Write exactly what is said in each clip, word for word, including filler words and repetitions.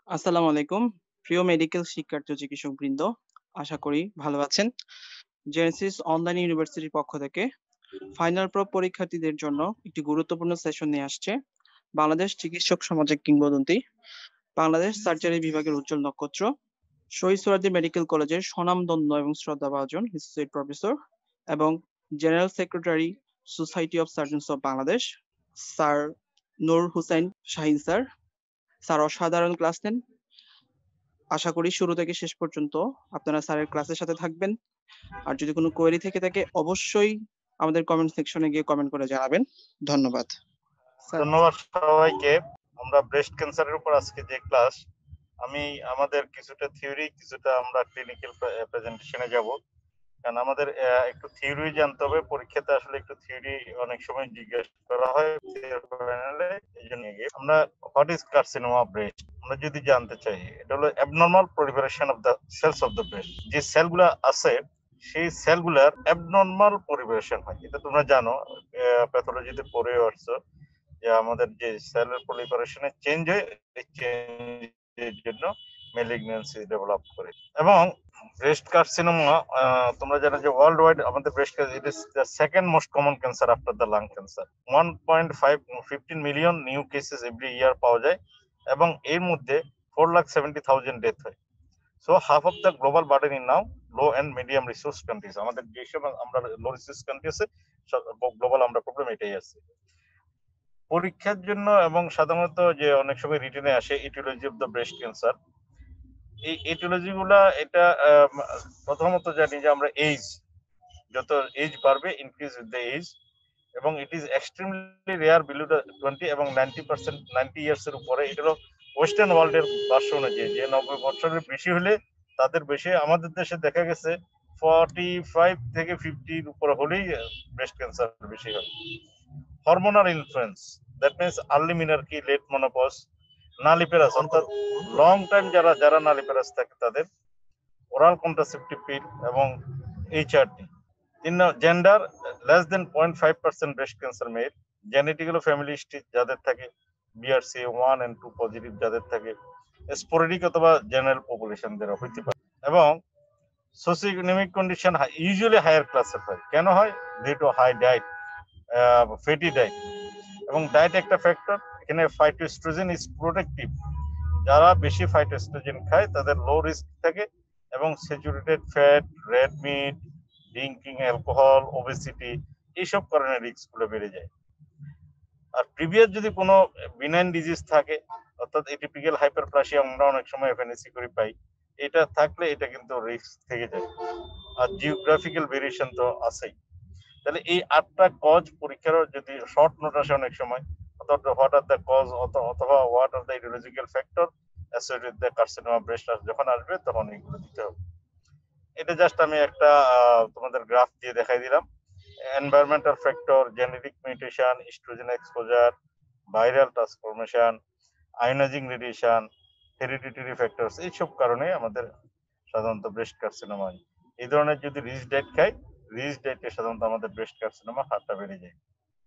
আসসালামু আলাইকুম। প্রিয় মেডিকেল শিক্ষার্থী ও চিকিৎসকবৃন্দ, আশা করি ভালো আছেন। জেনেসিস অনলাইন ইউনিভার্সিটির পক্ষ থেকে ফাইনাল প্রো পরীক্ষার্থীদের জন্য একটি গুরুত্বপূর্ণ সেশন নিয়ে আসছে। বাংলাদেশ চিকিৎসক সমাজের কিংবদন্তি, বাংলাদেশ সার্জারি বিভাগের উজ্জ্বল নক্ষত্র, শহীদ সোহরাওয়ার্দী মেডিকেল কলেজের স্বনামধন্য এবং শ্রদ্ধাভাজন অ্যাসোসিয়েট প্রফেসর এবং general secretary society of surgeons of Bangladesh sir Nur Hussain Shaheen sir. Sir অসাধারণ ক্লাস নেন। আশা করি শুরু থেকে শেষ পর্যন্ত আপনারা স্যারের ক্লাসের সাথে থাকবেন। আর যদি কোনো কোয়েরি থেকে থাকে অবশ্যই আমাদের কমেন্ট সেকশনে গিয়ে কমেন্ট করে জানাবেন। ধন্যবাদ। স্যার। ধন্যবাদ সবাইকে। আমরা ব্রেস্ট ক্যান্সারের উপর আজকে যে ক্লাস, আমি আমাদের কিছুটা থিওরি কিছুটা আমরা ক্লিনিক্যাল প্রেজেন্টেশনে যাব, কারণ আমাদের একটু থিওরি জানতে হবে। পরীক্ষাতে আসলে একটু থিওরি অনেক সময় জিজ্ঞেস করা হয়। এই জন্য আমরা what is carcinoma of breast আমরা যদি জানতে চাই, এটা হলো abnormal proliferation of the cells of the breast. যে সেলগুলো আছে সেই সেলগুলার অ্যাবনর্মাল পরিবেশন হয়, এটা তোমরা জানো, প্যাথোলজিতে পড়ে আসছো যে আমাদের যে সেলের পলিফারেশনে চেঞ্জ হয়, এই চেঞ্জের জন্য ম্যালিগন্যান্সি ডেভেলপ করে। এবং ব্রেস্ট কার্সিনোমা তোমরা জানো যে ওয়ার্ল্ড ওয়াইড আমাদের breast cancer it is the second most common cancer after the lung cancer. One point five fifteen million new cases every year পাওয়া যায় এবং এর মধ্যে four lakh seventy thousand death হয়। So half of the global burden in now low and medium resource countries. আমাদের যেসব আমরা low resource country আছে, গ্লোবাল আমরা প্রবলেম এটাই আছে। পরীক্ষার জন্য এবং সাধারণত যে অনেক সময় রিটেনে আসে aetiology of the breast cancer, এই ইটিওলজি গুলা এটা প্রথমত জানি যে আমরা এজ, যত এজ বাড়বে ইনক্রিজ উইথ দ্য এজ, এবং it is extremely rare below the twenty এবং নাইনটি পার্সেন্ট নাইনটি ইয়ার্স এর উপরে। এটা হলো ওয়েস্টার্ন ওয়ার্ল্ডের ভাষ্য অনুযায়ী যে নব্বই বছরের বেশি হলে তাদের বেশি। আমাদের দেশে দেখা গেছে ফর্টি ফাইভ থেকে ফিফটির উপরে হলেই ব্রেস্ট ক্যান্সার বেশি হয়। Hormonal influence, that means early menarche, late menopause, nulliparous অর্থাৎ লং টাইম যারা যারা নালিপেরাস থাকে তাদের, ওরাল কন্ট্রাসেপটিভ পিল এবং এইচআরটি। তিন gender, less than point five percent breast cancer male. Genetical family history যাদের থাকে, BRC one and two positive যাদের থাকে, স্পোরেডিক অথবা জেনারেল পপুলেশনদের হইতে পারে। এবং সোসিওইকোনমিক কন্ডিশন ইউজুয়ালি হায়ার ক্লাসের হয়। কেন হয়? Due to high diet, fatty diet. এবং ডায়েট একটা ফ্যাক্টর। এখানে ফাইটোএস্ট্রোজেন ইজ প্রোটেক্টিভ। যারা বেশি ফাইটোএস্ট্রোজেন খায় তাদের লো রিস্ক থাকে, এবং saturated fat, red meat, drinking alcohol, obesity, এইসব কারণে রিস্ক গুলো বেড়ে যায়। আর প্রিভিয়াস যদি কোনো বিনাইন ডিজিজ থাকে, অর্থাৎ এটিপিক্যাল হাইপারপ্লাসিয়া আমরা অনেক সময় এফএনএসি করে পাই, এটা থাকলে এটা কিন্তু রিস্ক থেকে যায়। আর জিওগ্রাফিক্যাল ভেরিয়েশন তো আছেই। তাহলে এই আটটা কজ পরীক্ষার যদি শর্ট নোট আসে অনেক সময়, অথবা হোয়াট আর দ্য কজ অথবা what are the aetiological factor associated with the carcinoma breast যখন আসবে তখন এগুলো দিতে হবে। এটা জাস্ট আমি একটা তোমাদের গ্রাফ দিয়ে দেখাই দিলাম। Environmental factor, genetic mutation, oestrogen exposure, viral transformation, ionising radiation, hereditary factors, এইসব কারণে আমাদের সাধারণত ব্রেস্ট কার্সিনোমা হয়। এই ধরনের যদি রিচ ডায়েট খাই, রিচ ডায়েটে সাধারণত আমাদের ব্রেস্ট কার্সিনোমা হারটা বেড়ে যায়।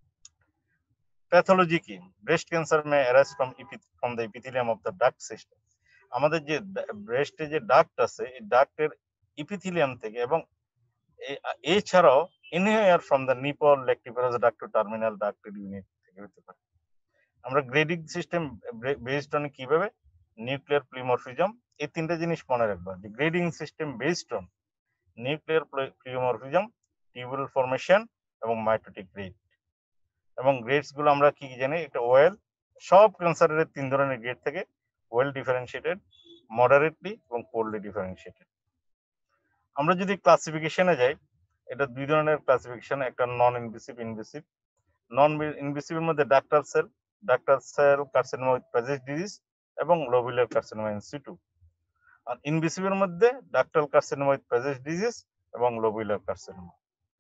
প্যাথোলজি কি? Breast cancer may arise from from the epithelium of the duct system. আমাদের যে ব্রেস্টে যে ডাক্ট আছে, এই ডাক্টের ইপিথেলিয়াম থেকে, এবং এছাড়াও anywhere from the nipple, lactiferous duct to terminal ducted unit থেকে হতে পারে। আমরা গ্রেডিং সিস্টেম বেসড অন কিভাবে? Nuclear pleomorphism. এই তিনটা জিনিস মনে রাখবা, যে grading system based on nuclear pleomorphism, tubule formation এবং মাইটোটিক রেট। এবং গ্রেডস গুলো আমরা কি জানি? একটা ওয়েল, সব ক্যান্সারের তিন ধরনের গ্রেড থেকে, ওয়েল ডিফারেন্সিয়েটেড, মডারেটলি এবং পোরলি ডিফারেন্সিয়েটেড। আমরা যদি ক্লাসিফিকেশনে যাই, এটা দুই ধরনের ক্লাসিফিকেশন, একটা নন ইনভেসিভ, ইনভেসিভ। নন ইনভেসিভের মধ্যে ductal cell, ductal cell carcinoma with Paget's disease এবং লোবুলার কার্সিনোমা ইন সিটু। আর ইনভেসিভের মধ্যে ductal carcinoma with Paget's disease এবং লোবুলার কার্সিনোমা।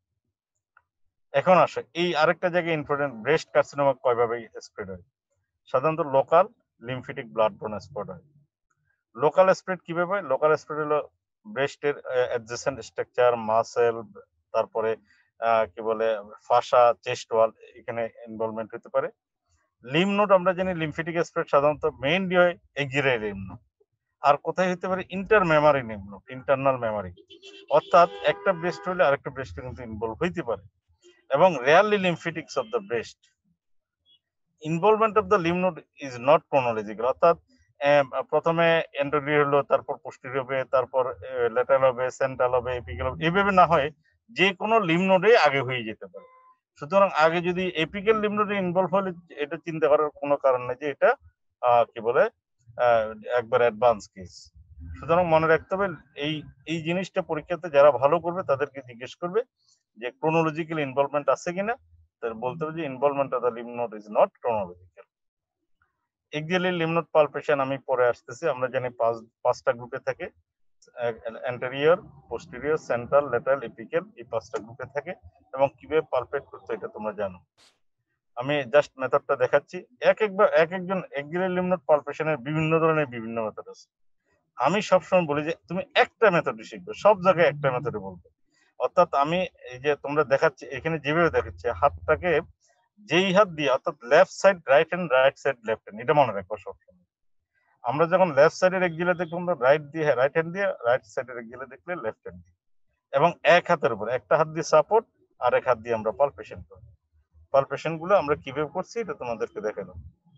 এখন আসে এই আরেকটা জায়গায় ইম্পর্টেন্ট, ব্রেস্ট কার্সিনোমা কয়ভাবে স্প্রেড হয়? সাধারণত local lymphatic blood borne spread হয়। লোকাল স্প্রেড কিভাবে হয়? লোকাল স্প্রেড হলো ব্রেস্টের অ্যাডজেসেন্ট স্ট্রাকচার, মাসেল, তারপরে কি বলে ফাসা, চেস্ট ওয়াল, এখানে ইনভলভমেন্ট হতে পারে। লিম্ফ নোড আমরা জানি লিম্ফেটিক স্প্রেড সাধারণত মেইনলি হয় এক্সিলারি লিম্ফ নোড। আর কোথায় হতে পারে inter mammary lymph node, internal mammary, অর্থাৎ একটা ব্রেস্ট হলে আরেকটা ব্রেস্টে কিন্তু ইনভলভ হইতে পারে। এবং rarely lymphatics of the breast, involvement of the lymph node is not chronological, অর্থাৎ প্রথমে এন্টেরিয়র হলো, তারপর পোস্টেরিয়র হবে, তারপর ল্যাটারাল হবে, সেন্ট্রাল হবে, এপিক্যাল হবে, এইভাবে না হয় যে কোনো লিম্ফ নোডে আগে হয়ে যেতে পারে। সুতরাং আগে যদি এপিক্যাল লিম্ফ নোডে ইনভলভ হলে এটা চিন্তা করার কোনো কারণ নেই যে এটা আহ, কি বলে আহ, একবার অ্যাডভান্স কেস। সুতরাং মনে রাখতে হবে এই এই জিনিসটা পরীক্ষাতে যারা ভালো করবে তাদেরকে জিজ্ঞেস করবে যে ক্রোনোলজিক্যাল ইনভলভমেন্ট আছে কিনা, তার বলতে হবে যে involvement of the lymph node is not chronological. Axillary lymph node palpation আমি পরে আসতেছি। আমরা জানি পাঁচ পাঁচটা গ্রুপে থাকে, anterior, posterior, central, lateral, apical, এই পাঁচটা গ্রুপে থাকে। এবং কিভাবে পালপেট করতে এটা তোমরা জানো। আমি জাস্ট মেথডটা দেখাচ্ছি। এক একবার এক একজন এক্সিয়ালি লিম্ফ নোড পালপেশনের বিভিন্ন ধরনের বিভিন্ন মেথড আছে। আমি সবসময় বলি যে তুমি একটা মেথডই শিখবে, সব জায়গায় একটা মেথডে বলবে। অর্থাৎ আমি এই যে তোমরা দেখাচ্ছি এখানে যেভাবে দেখাচ্ছি, হাতটাকে যেই হাত দিয়ে, অর্থাৎ left side right hand, right side left hand, এটা মনে রাখবো সবসময়। আমরা যখন লেফট সাইডের এক্সিলে দেখবো আমরা রাইট দিয়ে রাইট হ্যান্ড দিয়ে, রাইট সাইডের এক্সিলে দেখলে লেফট হ্যান্ড দিয়ে, এবং এক হাতের উপর একটা হাত দিয়ে সাপোর্ট আর এক হাত দিয়ে আমরা পালপেশন করি। পালপেশন গুলো আমরা কিভাবে করছি এটা তোমাদেরকে দেখালাম।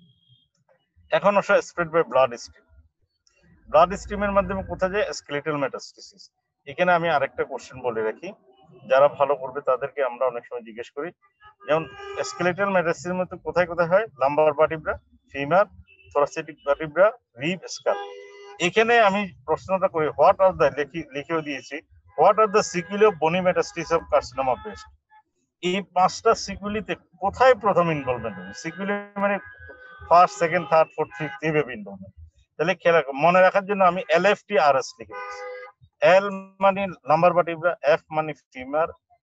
এখন আসলে spread by blood stream. Blood স্ট্রিমের মাধ্যমে কোথায় যায়? Skeletal metastasis. এখানে আমি আরেকটা কোশ্চেন বলে রাখি, যারা ভালো করবে তাদেরকে আমরা অনেক সময় জিজ্ঞেস করি, যেমন স্কেলেটাল মেটাস্টেসিস মধ্যে কোথায় কোথায় হয়? Lumbar vertebra, femur, thoracic vertebra, rib, skull. এখানে আমি প্রশ্নটা করি, হোয়াট আর দ্য লিখি লিখেও দিয়েছি, what are the sequelae of bony metastasis of carcinoma breast. এই পাঁচটা সিকুয়েলিতে কোথায় প্রথম ইনভলভমেন্ট হবে? সিকুয়েলি মানে first, second, third, fourth, fifth, এইভাবে ইনভলভমেন্ট। তাহলে খেলা মনে রাখার জন্য আমি এল এফ টি আর এস লিখে দিচ্ছি। এল মানে লাম্বার ভার্টিব্রা, এফ মানে ফিমার,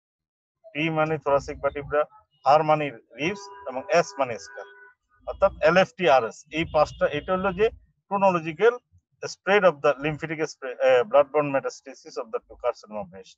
টি মানে থোরাসিক ভার্টিব্রা, আর মানে রিবস, এবং এস মানে স্কাল। অর্থাৎ এল এফ টি আর এস, এই পাঁচটা, এটা হলো যে chronological spread of the lymphatic blood borne metastasis of the carcinoma breast.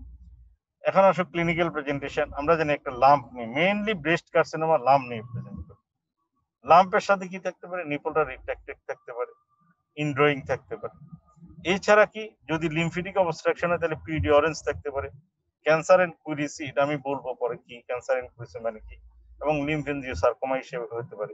এখন আসো ক্লিনিক্যাল প্রেজেন্টেশন। আমরা জানি একটা লাম্প নিয়ে, মেইনলি ব্রেস্ট কার্সিনোমা লাম্প নিয়ে প্রেজেন্ট করি। লাম্পের সাথে কি থাকতে পারে? নিপলটা রিট্রাক্টেড থাকতে পারে, ইনড্রয়িং থাকতে পারে। এছাড়া কি যদি লিম্ফেটিক অবস্ট্রাকশন হয় তাহলে পিডি অরেঞ্জ থাকতে পারে। ক্যান্সার এন্ড কুইরিসি, এটা আমি বলবো পরে কি ক্যান্সার এন্ড কুইরিসি মানে কি, এবং লিম্ফেনজিওসার্কোমা হিসেবে হতে পারে।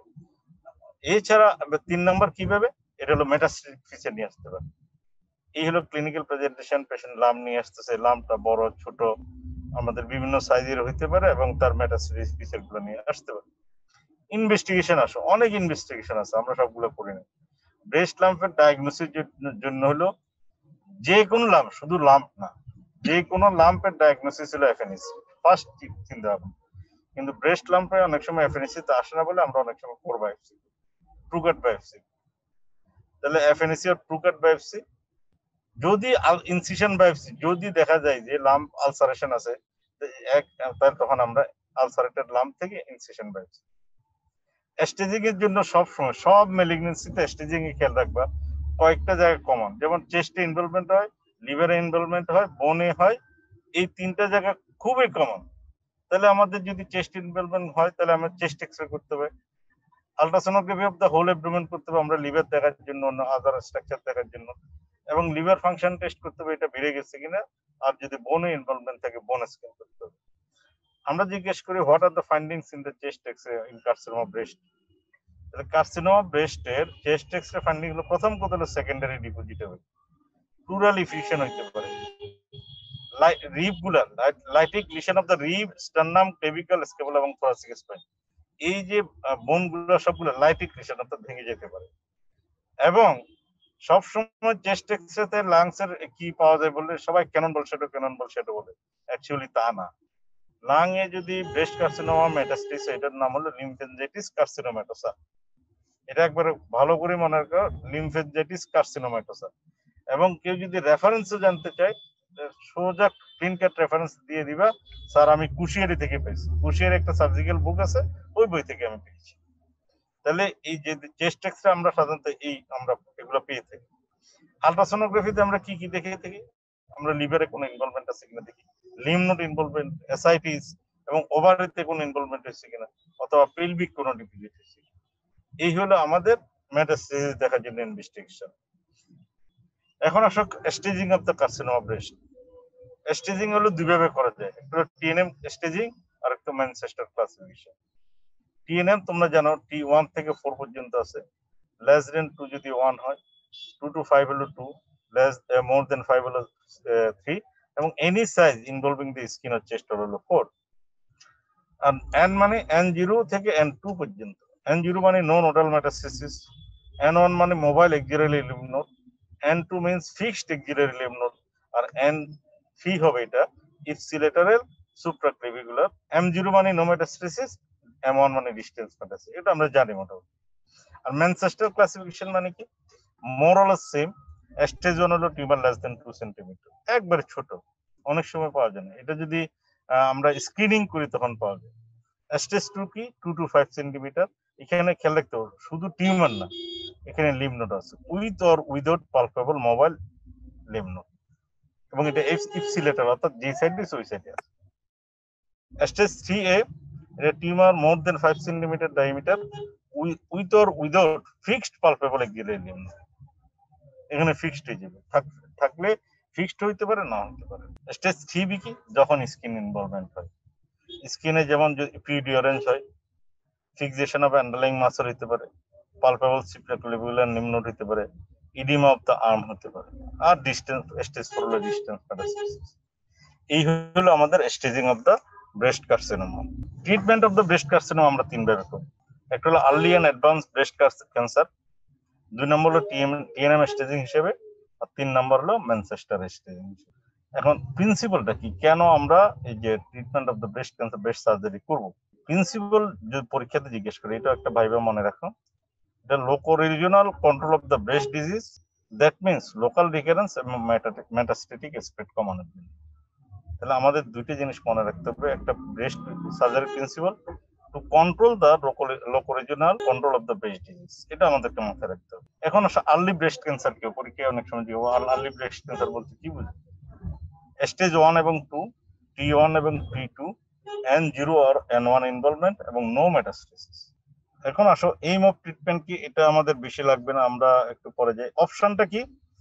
এছাড়া তিন নাম্বার কিভাবে, এটা হলো মেটাস্টেটিক ফিচার নিয়ে আসতে পারে। এই হলো ক্লিনিক্যাল প্রেজেন্টেশন। পেশেন্ট লাম্প নিয়ে আসতেছে, লাম্পটা বড় ছোট আমাদের বিভিন্ন সাইজের হইতে পারে, এবং তার মেটাস্টেটিক ফিচার গুলো নিয়ে আসতে পারে। ইনভেস্টিগেশন আসো, অনেক ইনভেস্টিগেশন আছে, আমরা সবগুলো করি না। ব্রেস্ট লাম্পের ডায়াগনোসিস জন্য হলো যে কোনো লাম্প, শুধু লাম্প না, যে কোনো লাম্পের ডায়াগনোসিস হলো এফএনএসি, ফার্স্ট চিন্তা ভাবনা। কিন্তু ব্রেস্ট লাম্পে অনেক সময় এফএনএসি তে আসে না বলে আমরা অনেক সময় কোর বায়োপসি, ট্রুকাট বায়োপসি। তাহলে এফএনএসি আর ট্রুকাট বায়োপসি, যদি ইনসিশন বায়োপসি যদি দেখা যায় যে লাম্প আলসারেশন আছে, তাহলে তখন আমরা আলসারেটেড লাম্প থেকে ইনসিশন বায়োপসি। স্টেজিং এর জন্য সব সময় সব ম্যালিগনেন্সিতে স্টেজিং এ খেয়াল রাখবা কয়েকটা জায়গা কমন, যেমন চেস্টে ইনভলভমেন্ট হয়, লিভারে ইনভলভমেন্ট হয়, বোনে হয়, এই তিনটা জায়গা খুবই কমন। তাহলে আমাদের যদি চেস্ট ইনভলভমেন্ট হয় তাহলে আমরা চেস্ট এক্সরে করতে হবে, ultrasonography of the whole abdomen করতে হবে আমরা লিভার দেখার জন্য, অন্য আদার স্ট্রাকচার দেখার জন্য, এবং লিভার ফাংশন টেস্ট করতে হবে এটা বেড়ে গেছে কিনা, আর যদি বোনে ইনভলভমেন্ট থাকে বোন স্ক্যান করতে হবে। আমরা জিজ্ঞেস করি what are the findings in the chest x-ray in carcinoma breast. Carcinoma ব্রেস্টের চেস্ট এক্সরে ফাইন্ডিং হলো প্রথম কথা হলো সেকেন্ডারি ডিপোজিট হবে, প্লুরাল ইফিউশন হইতে পারে, রিব গুলা lytic lesion of the rib, sternum, clavicle, scapula এবং থোরাসিক স্পাইন, এই যে বোন গুলো সবগুলো লাইটিক লিশন অর্থাৎ ভেঙে যেতে পারে। এবং সব সময় চেস্ট এক্সরেতে লাংস এর কি পাওয়া যায় বললে সবাই cannon ball shadow, cannon ball shadow বলে, অ্যাকচুয়ালি তা না। লাং এ যদি ব্রেস্ট কার্সিনোমা মেটাস্টেসিস, এটার নাম হলো লিম্ফেনজাইটিস কার্সিনোমাটোসা। এটা একবার ভালো করে মনে রাখো, লিম্ফেনজাইটিস কার্সিনোমাটোসা। এবং কেউ যদি রেফারেন্সও জানতে চায়, সোজা ক্লিন কাট রেফারেন্স দিয়ে দিবা, স্যার আমি কুশিয়ারি থেকে পেয়েছি, কুশিয়ারি একটা সার্জিক্যাল বুক আছে, ওই বই থেকে আমি পেয়েছি। তাহলে এই যে চেস্ট এক্সরে আমরা সাধারণত এই আমরা এগুলো পেয়ে থাকি। আলট্রাসোনোগ্রাফিতে আমরা কি কি দেখে থাকি? আমরা লিভারে কোনো ইনভলভমেন্ট আছে কিনা দেখি, লিম্ফ নোড ইনভলভমেন্ট, এসআইটিস, এবং ওভারিতে কোনো ইনভলভমেন্ট হয়েছে কিনা, অথবা পেলভিক কোনো ডিপোজিট হয়েছে। এই হলো আমাদের মেটাস্টেসিস দেখার জন্য ইনভেস্টিগেশন। এখন আসো staging of the carcinoma breast. Staging হলো দুইভাবে করা যায়, একটা হলো টিএনএম স্টেজিং আর একটা ম্যানচেস্টার ক্লাসিফিকেশন। টিএনএম তোমরা জানো টি ওয়ান থেকে ফোর পর্যন্ত আছে, লেস দেন টু যদি ওয়ান হয়, টু টু ফাইভ হলো two, less more than five হলো থ্রি, এবং any size involving the skin আর চেস্ট হলো ফোর। আর এন মানে এন জিরো থেকে এন টু পর্যন্ত। এন জিরো মানে no nodal metastasis, N one মানে mobile axillary lymph node, N two means fixed axillary lymph node, আর এন থ্রি হবে এটা ইপসিলেটারাল সুপ্রাক্লেভিকুলার। এম জিরো মানে নো মেটাস্টেসিস, এম ওয়ান মানে distance metastasis, এটা আমরা জানি মোটামুটি। আর ম্যানচেস্টার ক্লাসিফিকেশন মানে কি, more or same. Stage one হলো tumour less than two centimetre, একবারে ছোট, অনেক সময় পাওয়া যায় না, এটা যদি আহ, আমরা স্ক্রিনিং করি তখন পাওয়া যায়। স্টেজ টু কি, টু টু ফাইভ সেন্টিমিটার। এখানে খেয়াল রাখতে হবে শুধু টিউমার না, এখানে লিম্ফ নোড আছে with or without palpable mobile lymph node, এবং এটা ইপসিলেটার অর্থাৎ যে সাইড দিস ওই সাইডে আছে। স্টেজ থ্রি এ, এটা tumour more than five centimetre diameter with or without fixed palpable axillary lymph node, এখানে ফিক্সড হয়ে যাবে, থাকলে ফিক্সড হইতে পারে, না হতে পারে। স্টেজ থ্রি বি কি, যখন স্কিন ইনভলভমেন্ট হয়, স্কিনে যেমন প্রিডিওরেন্স হয়, ফিক্সেশন অফ আন্ডারলাইং মাসল হতে পারে, পালপেবল সুপ্রাক্লেভিকুলার লিম্ফ নোড হতে পারে, ইডিমা অফ দ্য আর্ম হতে পারে, আর ডিস্টেন্স স্টেজ ফোর হলো ডিস্টেন্স মেটাস্টেসিস। এই হলো আমাদের staging of the breast carcinoma. Treatment of the breast carcinoma আমরা তিন ভাবে করি, একটা হলো early and advance breast cancer, দুই নম্বর হলো টিএনএম স্টেজিং হিসেবে, আর তিন নম্বর হলো ম্যানচেস্টার স্টেজিং হিসেবে। এখন প্রিন্সিপালটা কি, কেন আমরা এই যে treatment of the breast cancer breast surgery করবো, প্রিন্সিপাল যদি পরীক্ষাতে জিজ্ঞেস করে, এটা একটা ভাইবা মনে রাখো, এটা loco regional control of the breast disease, that means local recurrence এবং মেটাস্টেটিক স্প্রেড কমানোর জন্য। তাহলে আমাদের দুইটি জিনিস মনে রাখতে হবে, একটা breast surgery principle to control the loco regional control of the breast disease, এটা আমাদেরকে মাথায় রাখতে হবে। এখন আসলে আর্লি ব্রেস্ট ক্যান্সার কেউ পরীক্ষায় অনেক সময় দিব, আর্লি ব্রেস্ট ক্যান্সার বলতে কি বুঝি, স্টেজ ওয়ান এবং টু, টি ওয়ান এবং টি টু, এন জিরো আর এন ওয়ান ইনভলভমেন্ট এবং নো মেটাস্টেসিস। এখন আসো এইম অফ ট্রিটমেন্ট কি, এটা আমাদের বেশি লাগবে না, আমরা একটু পরে যাই। অপশনটা কি,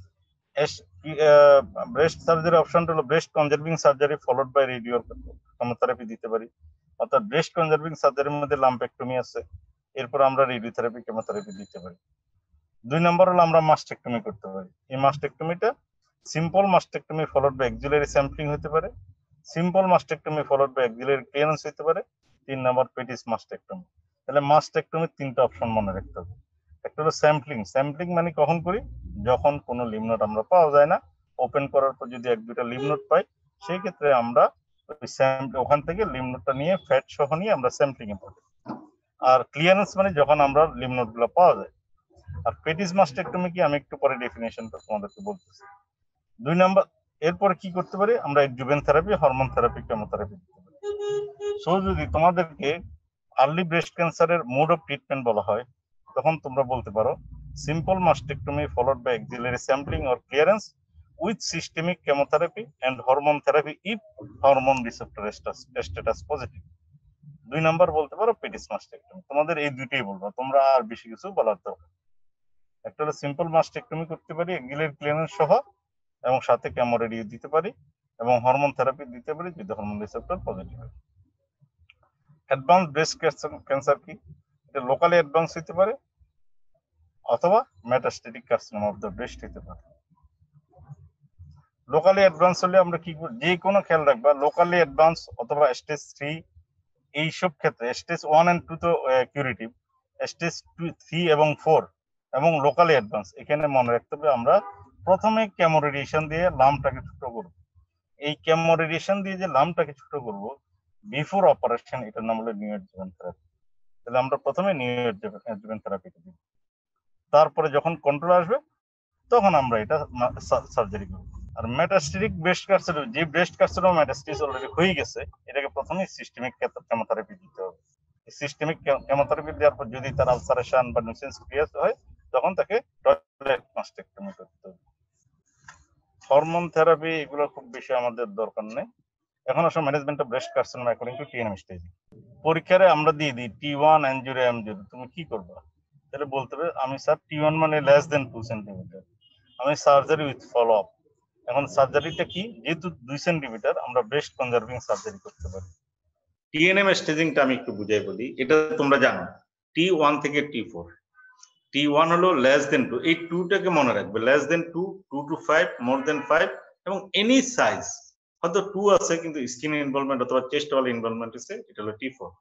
ব্রেস্ট সার্জারি অপশনটা হলো breast conserving surgery followed by radio chemotherapy দিতে পারি, অর্থাৎ ব্রেস্ট কনজারভিং সার্জারির মধ্যে লাম্পেক্টমি আছে, এরপর আমরা রেডিওথেরাপি কেমোথেরাপি দিতে পারি। দুই নম্বর হলো আমরা মাস্টেক্টমি করতে পারি। এই মাস্টেক্টমিটা simple mastectomy followed by axillary sampling হতে পারে, simple mastectomy followed by axillary clearance হতে পারে, তিন নম্বর পেটিস মাস্টেক্টমি। তাহলে মাস্টেক্টমির তিনটা অপশন মনে রাখতে হবে। একটা হলো স্যাম্পলিং, স্যাম্পলিং মানে কখন করি, যখন কোনো লিম্ফ নোড আমরা পাওয়া যায় না, ওপেন করার পর যদি এক দুইটা লিম্ফ নোড পাই, সেই ক্ষেত্রে আমরা ওখান থেকে লিম্ফ নোডটা নিয়ে ফ্যাট সহ নিয়ে আমরা স্যাম্পলিং এ পাবো। আর ক্লিয়ারেন্স মানে যখন আমরা লিম্ফ নোড গুলো পাওয়া যায়। আর পেটিস মাস্টেক্টমি কি, আমি একটু পরে ডেফিনেশনটা তোমাদেরকে বলতেছি। দুই নাম্বার, এরপরে কি করতে পারি আমরা, adjuvant therapy, hormone therapy, chemotherapy দিতে পারি। সো যদি তোমাদেরকে আর্লি ব্রেস্ট ক্যান্সারের মোড অফ ট্রিটমেন্ট বলা হয়, তখন তোমরা বলতে পারো simple mastectomy followed by axillary sampling or clearance with systemic chemotherapy and hormone therapy if hormone receptor status positive. দুই নাম্বার বলতে পারো পেটিস মাস্টেক্টমি। তোমাদের এই দুইটাই বলবো, তোমরা আর বেশি কিছু বলার দরকার। একটা হলো সিম্পল মাস্টেক্টমি করতে পারি এক্সিলারি ক্লিয়ারেন্স সহ, এবং সাথে কেমো রেডিও দিতে পারি, এবং হরমোন থেরাপি দিতে পারি যদি হরমোন রিসেপ্টর পজিটিভ হয়। অ্যাডভান্স ব্রেস্ট ক্যান্সার কি, এটা লোকালি অ্যাডভান্স হতে পারে অথবা metastatic carcinoma of the breast হতে পারে। লোকালি অ্যাডভান্স হলে আমরা কি করব, যে কোনো খেয়াল রাখবা, লোকালি অ্যাডভান্স অথবা স্টেজ থ্রি, এইসব ক্ষেত্রে স্টেজ ওয়ান এন্ড টু তো কিউরেটিভ, স্টেজ টু থ্রি এবং ফোর এবং লোকালি অ্যাডভান্স, এখানে মনে রাখতে হবে আমরা প্রথমে কেমো রেডিয়েশন দিয়ে লামটাকে ছোট করব। এই কেমো রেডিয়েশন দিয়ে যে লামটাকে ছোট করব বিফোর অপারেশন, এটার নাম হলো নিওঅ্যাডজুভেন্ট থেরাপি। তাহলে আমরা প্রথমে নিওঅ্যাডজুভেন্ট থেরাপিটা দিই, তারপরে যখন কন্ট্রোল আসবে তখন আমরা এটা সার্জারি করব। আর মেটাস্টেটিক ব্রেস্ট ক্যান্সার, যে ব্রেস্ট ক্যান্সার মেটাস্টেসিস অলরেডি হয়ে গেছে, এটাকে প্রথমে সিস্টেমিক কেমোথেরাপি দিতে হবে। সিস্টেমিক কেমোথেরাপি দেওয়ার পর যদি তার আলসারেশন বা নিউসেন্স ক্লিয়ার হয়, তখন তাকে টয়লেট মাস্টেক্টমি করতে হবে। হরমোন থেরাপি এগুলো খুব বেশি আমাদের দরকার নেই। এখন আসলে management of breast carcinoma according to TNM staging. পরীক্ষায় আমরা দিয়ে দিই T one N zero M zero, তুমি কি করবা? তাহলে বলতে হবে আমি স্যার টি ওয়ান মানে লেস দেন টু সেন্টিমিটার, আমি সার্জারি উইথ ফলো আপ। এখন সার্জারিটা কি, যেহেতু দুই সেন্টিমিটার আমরা ব্রেস্ট কনজার্ভিং সার্জারি করতে পারি। টিএনএম স্টেজিংটা আমি একটু বুঝাই বলি, এটা তোমরা জানো টি ওয়ান থেকে টি ফোর। টি ওয়ান হলো লেস দেন টু, এই টুটাকে মনে রাখবে, less than two, two two five, more than five, এবং এনি সাইজ, হয়তো টু আছে কিন্তু স্কিন ইনভলভমেন্ট অথবা চেস্ট ওয়াল ইনভলভমেন্ট আছে, এটা হলো টি ফোর।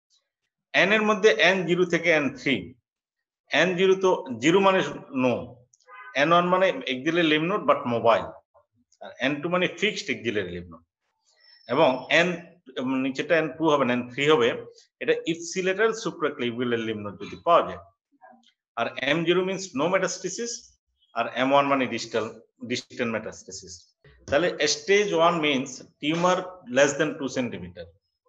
এন এর মধ্যে এন জিরো থেকে এন থ্রি। এন জিরো তো জিরো মানে নো, এন ওয়ান মানে axillary lymph node but mobile, আর এন টু মানে ফিক্সড এক্সিলারি লিম্ফ নোড, এবং এন নিচেটা এন টু হবে না, এন থ্রি হবে, এটা ইপসিলেটারাল সুপ্রাক্লিভিয়াল লিম্ফ নোড যদি পাওয়া যায়। আর M zero means no metastasis, আর এম ওয়ান মানে ডিস্টাল ডিস্টেন্ট মেটাস্টেসিস। তাহলে stage one means tumour less than two centimetre,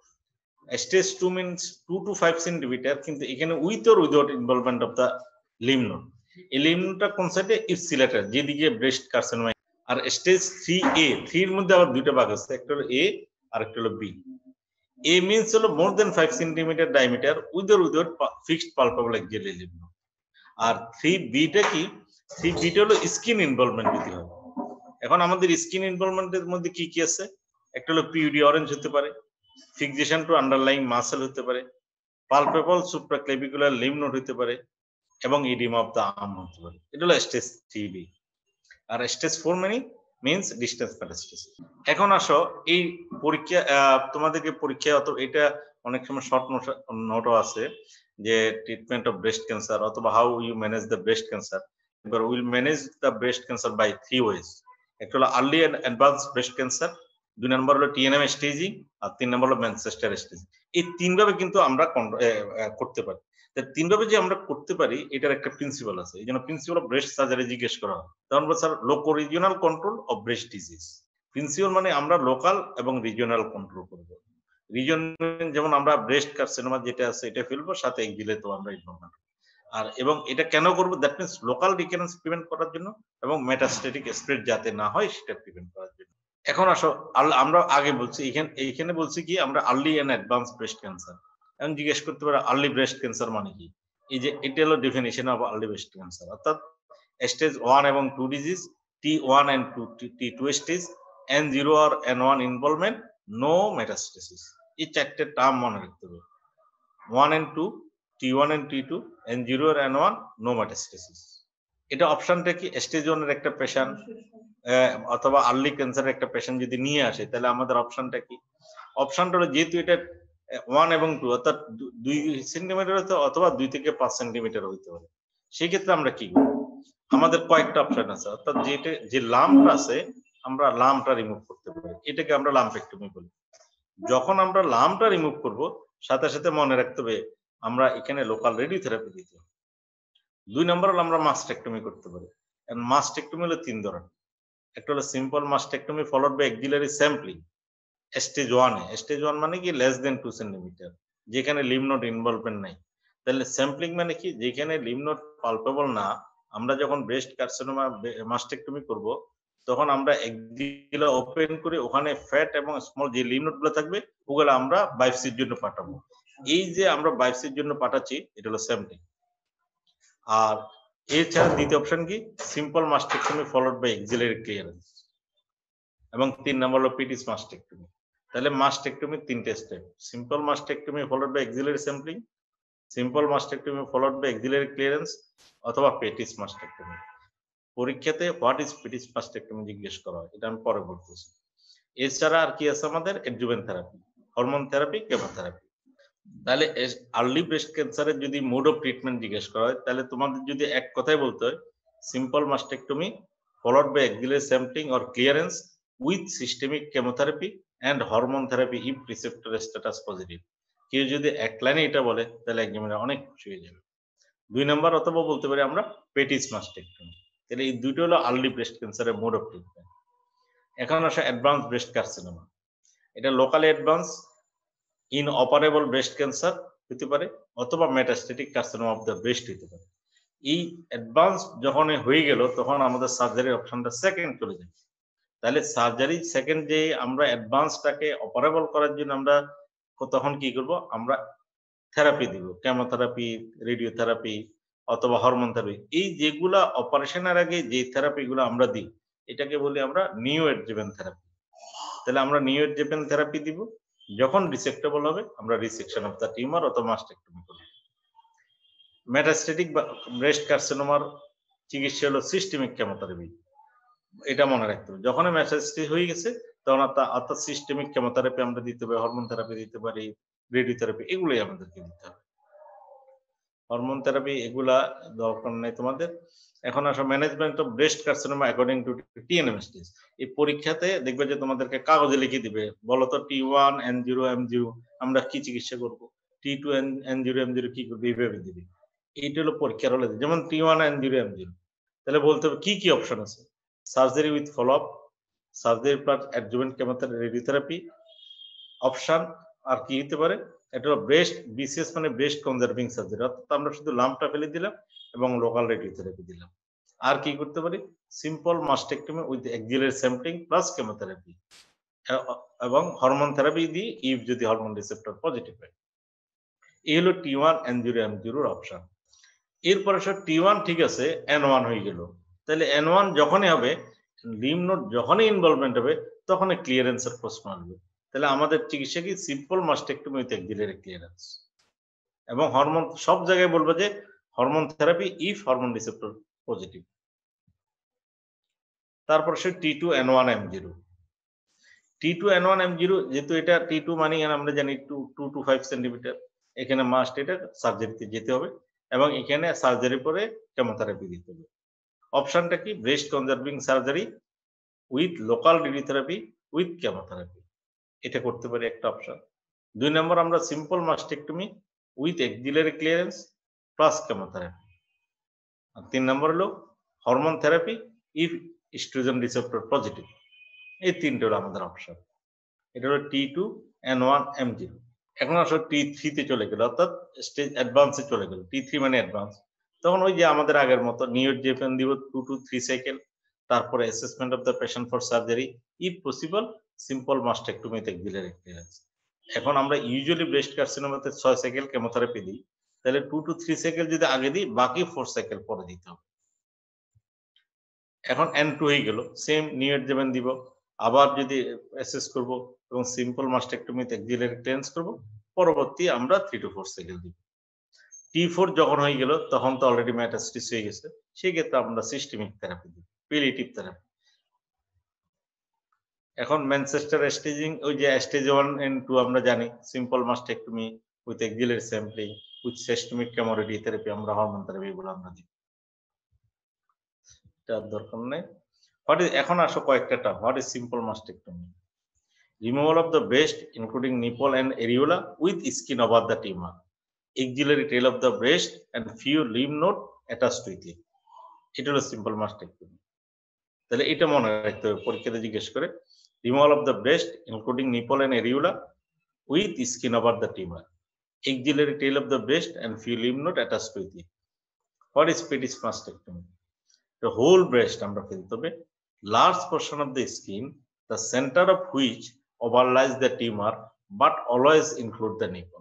stage two means two two five centimetre, কিন্তু এখানে with or without involvement of the lymph node. এই lymph নোডটা কোন সাইডে, ipsilateral, যেদিকে ব্রেস্ট কার্সিনোমা। আর স্টেজ থ্রি এ, থ্রি এর মধ্যে আবার দুইটা ভাগ আছে, একটা হলো এ আর একটা হলো বি। এ মিন্স হলো more than five centimetre diameter with or without fixed palpable axillary lymph node. আর থ্রি বিটা কি, থ্রি বিটা হলো স্কিন ইনভলভমেন্ট যদি হয়। এখন আমাদের স্কিন ইনভলভমেন্টের মধ্যে কি কি আছে, একটা হলো পিউডি অরেঞ্জ হতে পারে, ফিক্সেশন টু আন্ডারলাইং মাসেল হতে পারে, পালপেবল সুপ্রাক্লেভিকুলার লিম্ফ নোড হতে পারে, এবং ইডিমা অফ দ্য আর্ম হতে পারে। এটা হলো স্টেজ থ্রি বি। আর স্টেজ ফোর মানে মিন্স ডিস্টেন্স মেটাস্টেসিস। এখন আসো এই পরীক্ষা, তোমাদেরকে পরীক্ষা অত এটা অনেক সময় শর্ট নোটও আছে যে ট্রিটমেন্ট অফ ব্রেস্ট ক্যান্সার অথবা how you manage the breast cancer. এবার will manage the breast cancer by three ways. একটা হলো early and advance breast cancer, দুই নম্বর হলো টিএনএম স্টেজিং, আর তিন নম্বর হলো ম্যানচেস্টার স্টেজিং। এই তিনভাবে কিন্তু আমরা করতে পারি। তিনভাবে যে আমরা করতে পারি এটার একটা প্রিন্সিপাল আছে, এই জন্য প্রিন্সিপাল অফ ব্রেস্ট সার্জারি জিজ্ঞেস করা হয়। তখন sir loco regional control of breast disease. Principle মানে আমরা লোকাল এবং রিজিওনাল কন্ট্রোল করব। রিজন যেমন আমরা ব্রেস্ট কার্সিনোমা যেটা আছে এটা ফেলবো, সাথে এক্সিলারি তো আমরা ইনভলভমেন্ট। আর এবং এটা কেন করব, that means local recurrence prevent করার জন্য এবং মেটাস্টেটিক স্প্রেড যাতে না হয় সেটা প্রিভেন্ট করার জন্য। এখন আসো আমরা আগে বলছি এখানে এইখানে বলছি কি আমরা early and advance breast cancer. এখন জিজ্ঞেস করতে পারে আর্লি ব্রেস্ট ক্যান্সার মানে কি, এই যে এটা হলো definition of early breast cancer, অর্থাৎ স্টেজ ওয়ান এবং two disease, T one and two T two stage, N zero আর N one involvement, no metastasis. এই চারটে টার্ম মনে রাখতে হবে, one and two, T one and T two, N zero আর N one, no metastasis. এটা অপশনটা কি, স্টেজ ওয়ানের একটা পেশেন্ট অথবা আর্লি ক্যান্সারের একটা পেশেন্ট যদি নিয়ে আসে তাহলে আমাদের অপশনটা কি, অপশনটা হলো যেহেতু এটা ওয়ান এবং টু অর্থাৎ দুই সেন্টিমিটার হতে অথবা দুই থেকে পাঁচ সেন্টিমিটার হইতে পারে, সেই ক্ষেত্রে আমরা কি করব, আমাদের কয়েকটা অপশন আছে। অর্থাৎ যেটা যে লাম্প আছে আমরা লাম্পটা রিমুভ করতে পারি, এটাকে আমরা লাম্পেক্টমি বলি। যখন আমরা লাম্পটা রিমুভ করব সাথে সাথে মনে রাখতে হবে আমরা এখানে লোকাল রেডিওথেরাপি দিতে হবে। দুই নম্বর হলো আমরা মাস্টেক্টমি করতে পারি। মাস্টেক্টমি হলো তিন ধরনের, একটা হলো simple mastectomy followed by axillary sampling stage ওয়ানে। স্টেজ ওয়ান মানে কি লেস দেন টু সেন্টিমিটার, যেখানে লিম্ফ নোড ইনভলভমেন্ট নাই। তাহলে স্যাম্পলিং মানে কি, যেখানে লিম্ফ নোড পালপেবল না, আমরা যখন ব্রেস্ট কার্সিনোমা মাস্টেক্টমি করব তখন আমরা এক্সিলা ওপেন করে ওখানে ফ্যাট এবং স্মল যে লিম্ফ নোড গুলো থাকবে ওগুলো আমরা বায়োপসির জন্য পাঠাবো। এই যে আমরা বায়োপসির জন্য পাঠাচ্ছি এটা হলো স্যাম্পলিং। আর এছাড়া দ্বিতীয় অপশন কি, simple mastectomy followed by axillary clearance, এবং তিন নম্বর হলো পিটিস মাস্টেক্টমি। তাহলে মাস্টেক্টমি তিনটে step, simple mastectomy followed by axillary sampling, simple mastectomy followed by axillary clearance, অথবা পেটিস মাস্টেক্টমি। পরীক্ষাতে হোয়াট ইজ পেটিস মাস্টেক্টমি জিজ্ঞেস করা হয়, এটা আমি পরে বলতেছি। এছাড়া আর কি আছে আমাদের, adjuvant therapy, hormone therapy, chemotherapy. তাহলে আর্লি ব্রেস্ট ক্যান্সারের যদি মোড অফ ট্রিটমেন্ট জিজ্ঞেস করা হয় তাহলে তোমাদের যদি এক কথায় বলতে হয় simple mastectomy followed by axillary sampling or clearance with systemic chemotherapy and hormone therapy if receptor status positive. কেউ যদি এক লাইনে এটা বলে তাহলে এক্সামিনার অনেক খুশি হয়ে যাবে। দুই নম্বর অথবা বলতে পারি আমরা পেটিস মাস্টেক্টমি। তাহলে এই দুটো হলো আর্লি ব্রেস্ট ক্যান্সারের মোড অফ ট্রিটমেন্ট। এখন আসে অ্যাডভান্স ব্রেস্ট কার্সিনোমা। এটা locally advance inoperable breast cancer হতে পারে অথবা metastatic carcinoma of the breast হতে পারে। এই অ্যাডভান্স যখন হয়ে গেল তখন আমাদের সার্জারির অপশনটা সেকেন্ড চলে যাবে। তাহলে সার্জারি সেকেন্ড যে আমরা অ্যাডভান্সটাকে অপারেবল করার জন্য আমরা তখন কি করব, আমরা থেরাপি দিব, কেমোথেরাপি, রেডিওথেরাপি, অথবা হরমোন থেরাপি, এই যেগুলা অপারেশনের আগে যে থেরাপিগুলো আমরা দিই এটাকে বলি আমরা নিও অ্যাডজুভেন্ট থেরাপি। তাহলে আমরা নিও অ্যাডজুভেন্ট থেরাপি দিব, যখন রিসেক্টেবল হবে আমরা রিসেকশন অফ দ্য টিউমার অথবা মাস্টেক্টমি করব। মেটাস্টেটিক বা ব্রেস্ট কার্সিনোমার চিকিৎসা হলো সিস্টেমিক কেমোথেরাপি, এটা মনে রাখতে হবে। যখন মেটাস্টেটিক হয়ে গেছে তখন অর্থাৎ সিস্টেমিক কেমোথেরাপি আমরা দিতে পারি, হরমোন থেরাপি দিতে পারি, রেডিওথেরাপি, এগুলোই আমাদেরকে দিতে হবে। হরমোন থেরাপি এগুলা দরকার নেই তোমাদের। এখন আসো management of breast carcinoma according to TNM stage. এই পরীক্ষাতে দেখবে যে তোমাদেরকে কাগজে লিখে দিবে, বলো তো T one N zero M zero আমরা কি চিকিৎসা করব, T two N zero M zero কি করবে, এইভাবে দিবে। এইটা হলো পরীক্ষার হলে যেমন T one N zero M zero, তাহলে বলতে হবে কি কি অপশন আছে। Surgery with follow up, surgery plus adjuvant chemotherapy, radiotherapy option. আর কি হতে পারে, এটা হলো ব্রেস্ট বিসিএস মানে ব্রেস্ট কনজার্ভিং সার্জারি, অর্থাৎ আমরা শুধু লাম্পটা ফেলে দিলাম এবং লোকাল রেডিওথেরাপি দিলাম। আর কি করতে পারি, simple mastectomy with axillary sampling plus chemotherapy এবং হরমোন থেরাপি দিই ইফ যদি হরমোন রিসেপ্টর পজিটিভ হয়। এই হলো T one N zero M জিরোর অপশন। এরপরে সব টি ওয়ান ঠিক আছে, এন ওয়ান হয়ে গেল, তাহলে এন ওয়ান যখনই হবে, লিম্ফ নোড যখনই ইনভলভমেন্ট হবে তখনই ক্লিয়ারেন্সের প্রশ্ন আসবে। তাহলে আমাদের চিকিৎসা কি simple mastectomy with axillary clearance এবং হরমোন সব জায়গায় বলবো যে hormone therapy if hormone receptor positive. তারপর সে T two N one M zero, T two N one M zero যেহেতু এটা টি টু মানে আমরা জানি two two two five centimetre, এখানে মাস্ট এটা সার্জারিতে যেতে হবে এবং এখানে সার্জারি পরে কেমোথেরাপি দিতে হবে। অপশনটা কি, breast conserving surgery with local radiotherapy with chemotherapy, এটা করতে পারি একটা অপশন। দুই নম্বর আমরা simple mastectomy with axillary clearance plus chemotherapy. আর তিন নম্বর হলো hormone therapy if oestrogen receptor positive. এই তিনটে হলো আমাদের অপশন। এটা হলো T two N one M zero. এখন আসলে টি থ্রি তে চলে গেল, অর্থাৎ স্টেজ অ্যাডভান্সে চলে গেল। টি থ্রি মানে অ্যাডভান্স। তখন ওই যে আমাদের আগের মতো নিওজেপেন দিব টু টু থ্রি সাইকেল, তারপরে assessment of the patient for surgery if possible simple mastectomy with axillary clearance. এখন আমরা ইউজুয়ালি ব্রেস্ট কার্সিনোমাতে ছয় সাইকেল কেমোথেরাপি দিই, তাহলে টু টু থ্রি সাইকেল যদি আগে দিই বাকি ফোর সাইকেল পরে দিতে হবে। এখন এন টু হয়ে গেল, সেম নিওজেপেন দিব, আবার যদি অ্যাসেস করব এবং simple mastectomy with axillary clearance করব, পরবর্তী আমরা থ্রি টু ফোর সাইকেল দিব। টি ফোর যখন হয়ে গেল তখন তো অলরেডি মেটাস্টেসিস হয়ে গেছে, সেই ক্ষেত্রে আমরা সিস্টেমিক থেরাপি দিই, পিলিয়েটিভ থেরাপি। এখন ম্যানচেস্টার স্টেজিং, ওই যে স্টেজ ওয়ান এন্ড টু আমরা জানি, simple mastectomy with axillary sampling with systemic chemo radiotherapy, আমরা হরমোন থেরাপি এগুলো আমরা দিই, এটা দরকার নেই। হোয়াট ইজ, এখন আসো কয়েকটা term. What is simple mastectomy? Removal of the breast including nipple and areola with skin over the tumour, axillary tail of the breast and few lymph node attached with it, এটা হলো simple mastectomy. তাহলে এটা মনে রাখতে হবে, পরীক্ষাতে জিজ্ঞেস করে removal of the breast including nipple and areola with skin over the tumour, axillary tail of the breast and few lymph node attached with it. What is pedis mastectomy? The whole breast আমরা ফেলতে হবে, large portion of the skin, the center of which overlies the tumor but always include the nipple.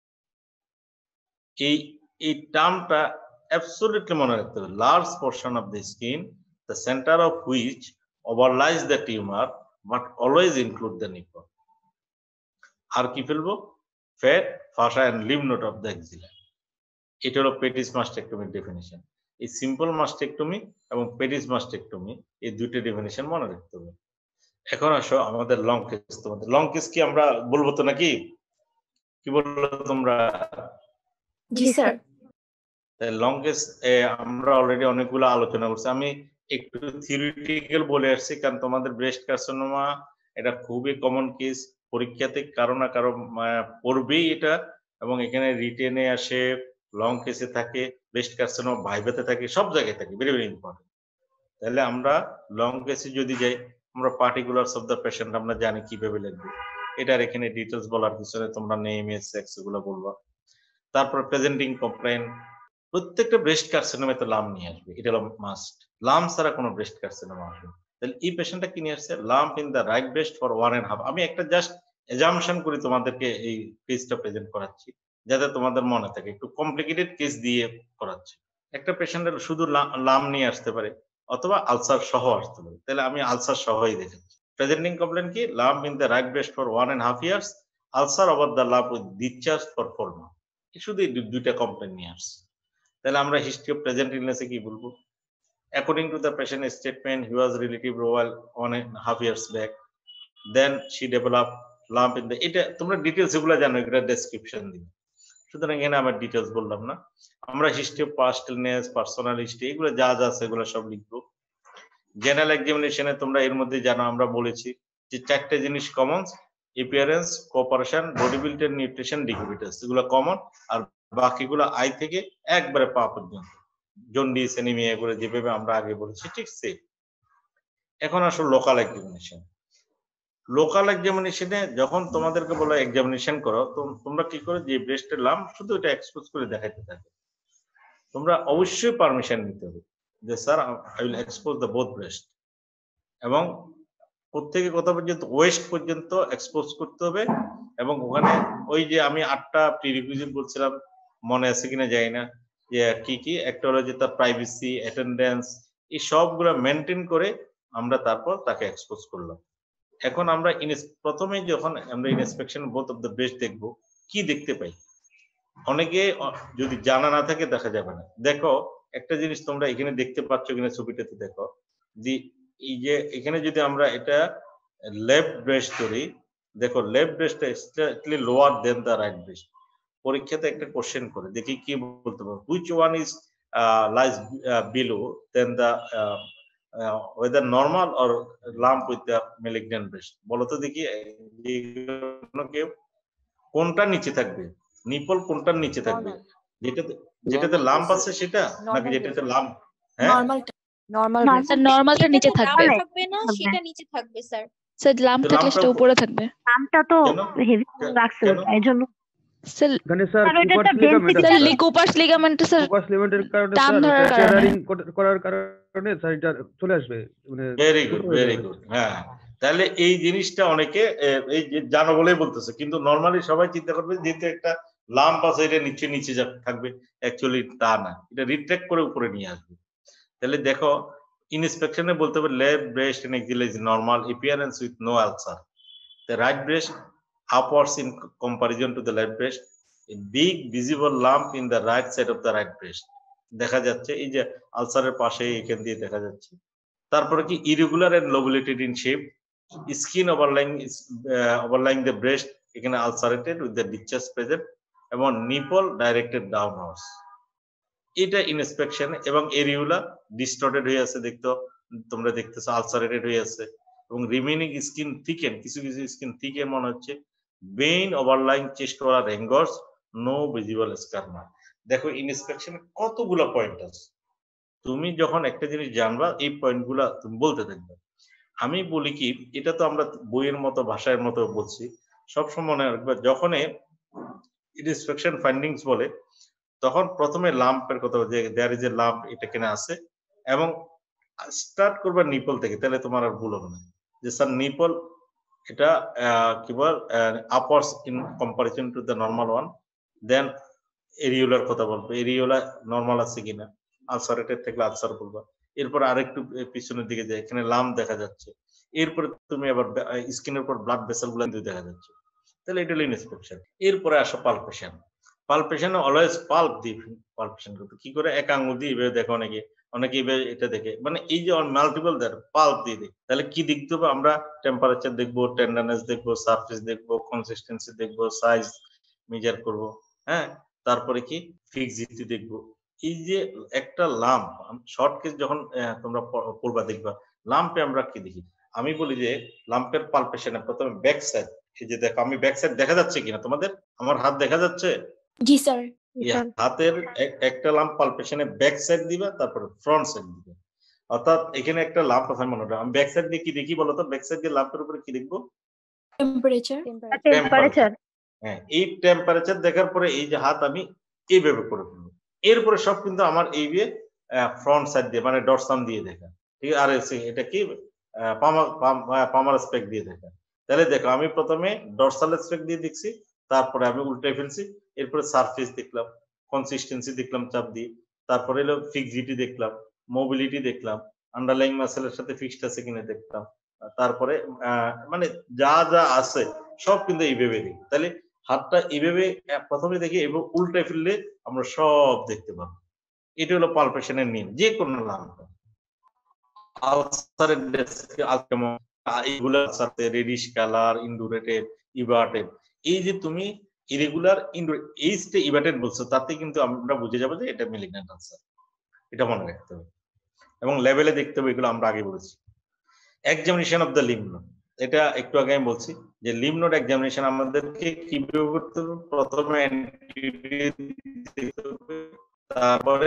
এই এই টার্মটা absolutely মনে রাখতে হবে, large portion of the skin, the centre of which overlies the tumour but always include the nipple. আর কি ফেলবো, fat, fascia and lymph node of the axilla. এটা হলো পেটিস মাস্টেক্টমির ডেফিনিশন। এই সিম্পল মাস্টেক্টমি এবং পেটিস মাস্টেক্টমি এই দুইটা ডেফিনিশন মনে রাখতে হবে। এখন আসো আমাদের লং কেস। তোমাদের লং কেস কি আমরা বলবো তো নাকি, কি বললো তোমরা? জি স্যার। লং কেস আমরা অলরেডি অনেকগুলো আলোচনা করছি, আমি একটু থিওরিটিক্যাল বলে আসছি কারণ তোমাদের ব্রেস্ট কার্সিনোমা এটা খুবই কমন কেস, পরীক্ষাতে কারো না কারো পড়বেই এটা, এবং এখানে রিটেনে আসে, লং কেসে থাকে, ব্রেস্ট কার্সিনোমা ভাইভাতে থাকে, সব জায়গায় থাকে, ভেরি ভেরি ইম্পর্টেন্ট। তাহলে আমরা লং কেসে যদি যাই, আমরা পার্টিকুলারস অফ দ্য পেশেন্ট আমরা জানি কিভাবে লিখবো, এটার এখানে ডিটেলস বলার পিছনে তোমরা নেম, এজ, সেক্স এগুলো বলবা। তারপর প্রেজেন্টিং কমপ্লেন, প্রত্যেকটা ব্রেস্ট কার্সিনোমা তো লাম নিয়ে আসবে, এটা হলো মাস্ট। লাম ছাড়া কোনো ব্রেস্ট কার্সিনোমা আসবে। তাহলে এই পেশেন্টটা কি নিয়ে আসছে, lump in the right breast for one and half. আমি একটা জাস্ট এজাম্পশন করে তোমাদেরকে এই কেসটা প্রেজেন্ট করাচ্ছি যাতে তোমাদের মনে থাকে, একটু কমপ্লিকেটেড কেস দিয়ে করাচ্ছি। একটা পেশেন্টের শুধু লাম নিয়ে আসতে পারে অথবা আলসার সহ আসতে পারে, তাহলে আমি আলসার সহই দেখাচ্ছি। প্রেজেন্টিং কমপ্লেন কি? Lump in the right breast for one and half years, ulcer over the lump with discharge for four month. শুধু এই দু- দুইটা কমপ্লেন নিয়ে আসছে। তাহলে আমরা হিস্ট্রি অফ প্রেজেন্ট ইলনেসে কি বলবো? According to the patient statement, he was relatively well one and a half years back. Then she developed lump in the, এটা তোমরা ডিটেলস এগুলো জানো, এটা ডেসক্রিপশন দিবে, সুতরাং এখানে আমার ডিটেলস বললাম না। আমরা history of past illness, personal history, এগুলো যা যা আছে এগুলো সব লিখবো। জেনারেল এক্সামিনেশনে তোমরা এর মধ্যে জানো আমরা বলেছি যে চারটে জিনিস common: appearance, cooperation, body build and nutrition, ডিগ্রিভিটাস, এগুলো কমন। আর বাকিগুলো আই থেকে একবারে পা পর্যন্ত, জন্ডিস, অ্যানিমিয়া, এগুলো যেভাবে আমরা আগে বলেছি ঠিক সেম। এখন আসলে লোকাল এক্সামিনেশন। লোকাল এক্সামিনেশনে যখন তোমাদেরকে বলে এক্সামিনেশন করো, তো তোমরা কি করে যে ব্রেস্টের লাম শুধু এটা এক্সপোজ করে দেখাইতে থাকে, তোমরা অবশ্যই পারমিশন নিতে হবে যে sir I will expose the both breast, এবং প্রত্যেকে কথা পর্যন্ত ওয়েস্ট পর্যন্ত এক্সপোজ করতে হবে। এবং ওখানে ওই যে আমি আটটা প্রিরিকুইজিট বলছিলাম, মনে আছে কিনা জানি না, যে কি কি, একটা হলো যে তার প্রাইভেসি, অ্যাটেন্ডেন্স, এই সবগুলো মেনটেন করে আমরা তারপর তাকে এক্সপোজ করলাম। এখন আমরা প্রথমে যখন আমরা inspection both of the breast দেখবো, কি দেখতে পাই? অনেকে যদি জানা না থাকে দেখা যাবে না। দেখো একটা জিনিস তোমরা এখানে দেখতে পাচ্ছ কিনা ছবিটাতে, দেখো যে এই যে এখানে যদি আমরা এটা লেফট ব্রেস্ট ধরি, দেখো লেফট ব্রেস্টটা slightly lower than the right breast. পরীক্ষাতে একটা কোশ্চেন করে দেখি কি বলতে পারবো, which one is lies below than the whether normal or lump with the malignant breast. বলো তো দেখি কেউ কোনটা নিচে থাকবে, নিপল কোনটার নিচে থাকবে, যেটাতে যেটাতে লাম্প আছে সেটা, নাকি যেটাতে লাম্প? হ্যাঁ, নরমালটা নরমাল স্যার নরমালটা নিচে থাকবে, থাকবে না, সেটা নিচে থাকবে স্যার। স্যার লাম্প থাকলে সেটা উপরে থাকবে। নামটা তো কেন? হেভি রাখছে, কেন? এই জন্য স্যার এখানে স্যার স্যার, ওইটা কুপার্স একটা লিগামেন্ট density স্যার আছে, লিকোপাস লিগামেন্ট স্যার কুপার্স লিগামেন্টের কারণে টান স্যার ধরার কারণে। টেরারিং করার কারণে স্যার এটা চলে আসবে, মানে ভেরি গুড, ভেরি গুড। হ্যাঁ, তাহলে এই জিনিসটা অনেকে আহ, এই যে জানো বলেই বলতেছে, কিন্তু নরমালি সবাই চিন্তা করবে যেহেতু একটা লাম্প আছে এটা নিচে নিচে যা- থাকবে, অ্যাকচুয়ালি তা না, এটা রিট্র্যাক্ট করে উপরে নিয়ে আসবে। তাহলে দেখো ইনস্পেকশনে বলতে হবে left breast and axilla is normal, appearance with no ulcer. The right breast upwards in comparison to the left breast, a big visible lump in the right side of the right breast দেখা যাচ্ছে, এই যে আলসারের পাশে এখান দিয়ে দেখা যাচ্ছে। তারপরে কি irregular and lobulated in shape, skin overlying is uh, overlying the breast এখানে ulcerated with the discharge present, এবং nipple directed downwards। এটা ইনস্পেকশন। এবং এরিউলা ডিস্টর্টেড হয়ে আছে, দেখতো তোমরা দেখতেছো আলসারেটেড হয়ে আছে, এবং রিমেইনিং স্কিন থিকেন, কিছু কিছু স্কিন থিকেন মনে হচ্ছে। বেইন ওভারলাইং চেস্ট ওরা রেঙ্গর্স, নো ভিজিবল স্কার মার্ক। দেখো ইনস্পেকশনে কতগুলো পয়েন্ট আছে, তুমি যখন একটা জিনিস জানবা এই পয়েন্টগুলা তুমি বলতে থাকবে। আমি বলি কি, এটা তো আমরা বইয়ের মতো ভাষার মতো বলছি, সবসময় মনে রাখবে যখনই ইনস্পেকশন ফাইন্ডিংস বলে তখন প্রথমে লাম্পের কথা, যে দেয়ার ইজ এ লাম্প, এটা কেন আছে, এবং স্টার্ট করবা নিপল থেকে, তাহলে তোমার আর ভুল হবে না যে স্যার নিপল এটা কি বল upwards in comparison to the normal one. Then এরিওলার কথা বলবো, এরিওলা নরমাল আছে কিনা, আলসারেটেড থাকলে আলসার বলবা। এরপর আরেকটু পিছনের দিকে যায়, এখানে লাম্প দেখা যাচ্ছে। এরপরে তুমি আবার স্কিনের উপর ব্লাড ভেসেল গুলো দেখা যাচ্ছে, তাহলে এটা হলো ইনস্পেকশন। এরপরে আসো পালপেশন। পালপেশনে অলওয়েজ পাল্প দিয়ে পালপেশন করতে, কি করে এক আঙুল দিয়ে এভাবে দেখো, অনেকে অনেকে এভাবে এটা দেখে, মানে এই যে মাল্টিপল দেয় পাল্প দিয়ে দেখে। তাহলে কি দেখতে হবে আমরা? টেম্পারেচার দেখবো, টেন্ডারনেস দেখবো, সারফেস দেখবো, কনসিস্টেন্সি দেখবো, সাইজ মেজার করবো, হ্যাঁ, তারপরে কি ফিক্সিটি দেখবো। এই যে একটা লাম্প, শর্ট কেস যখন তোমরা পড়বা দেখবা লাম্পে আমরা কি দেখি। আমি বলি যে লাম্পের পালপেশনে প্রথমে ব্যাক সাইড, এই যে দেখো আমি ব্যাক সাইড দেখা যাচ্ছে কিনা তোমাদের, আমার হাত দেখা যাচ্ছে? জি স্যার। হাতের একটা লাম্প পালপেশনে ব্যাক সাইড দিবা, তারপরে ফ্রন্ট সাইড দিবে। অর্থাৎ এখানে একটা লাম্প আছে মনে হয়, আমি ব্যাক সাইড দিয়ে কি দেখি বলতো? ব্যাক সাইড দিয়ে লাম্পের উপরে কি দেখবো? টেম্পারেচার। টেম্পারেচার। হ্যাঁ, এই টেম্পারেচার দেখার পরে এই যে হাত আমি এইভাবে করে ফেলবো। এরপরে সব কিন্তু আমার এই যে ফ্রন্ট সাইড দিয়ে, মানে ডরসাম দিয়ে দেখা, ঠিক আছে। আর এটা কি পামার স্পেক দিয়ে দেখা। তাহলে দেখো আমি প্রথমে ডরসাল স্পেক দিয়ে দেখছি, তারপরে আমি উল্টে ফেলছি, এরপরে সারফেস দেখলাম, কনসিস্টেন্সি দেখলাম চাপ দিয়ে, তারপরে হলো ফিক্সিটি দেখলাম, মোবিলিটি দেখলাম, আন্ডারলাইং মাসেলের সাথে ফিক্সড আছে কিনা দেখলাম, তারপরে মানে যা যা আছে সব কিন্তু এইভাবে দেখি। তাহলে হাতটা এইভাবে প্রথমে দেখি এবং উল্টে ফেললে আমরা সব দেখতে পাবো। এটা হলো পালপেশনের নিয়ম, যে কোনো লাম্প আলসারের ডেস্কে কেমন এইগুলো সাথে রেডিশ কালার, ইন্ডুরেটেড, ইভার্টেড, এই যে তুমি ইরেগুলার এইজটা ইভার্টেড বলছো, তাতে কিন্তু আমরা বুঝে যাবো যে এটা মেলিগন্যান্ট আলসার। এটা মনে রাখতে হবে এবং লেভেলে দেখতে হবে, এগুলো আমরা আগে বলেছি। Examination of the lymph node, এটা একটু আগে আমি বলছি যে লিম্ফ নোড এক্সামিনেশন আমাদেরকে কিভাবে করতে হবে। প্রথমে তারপরে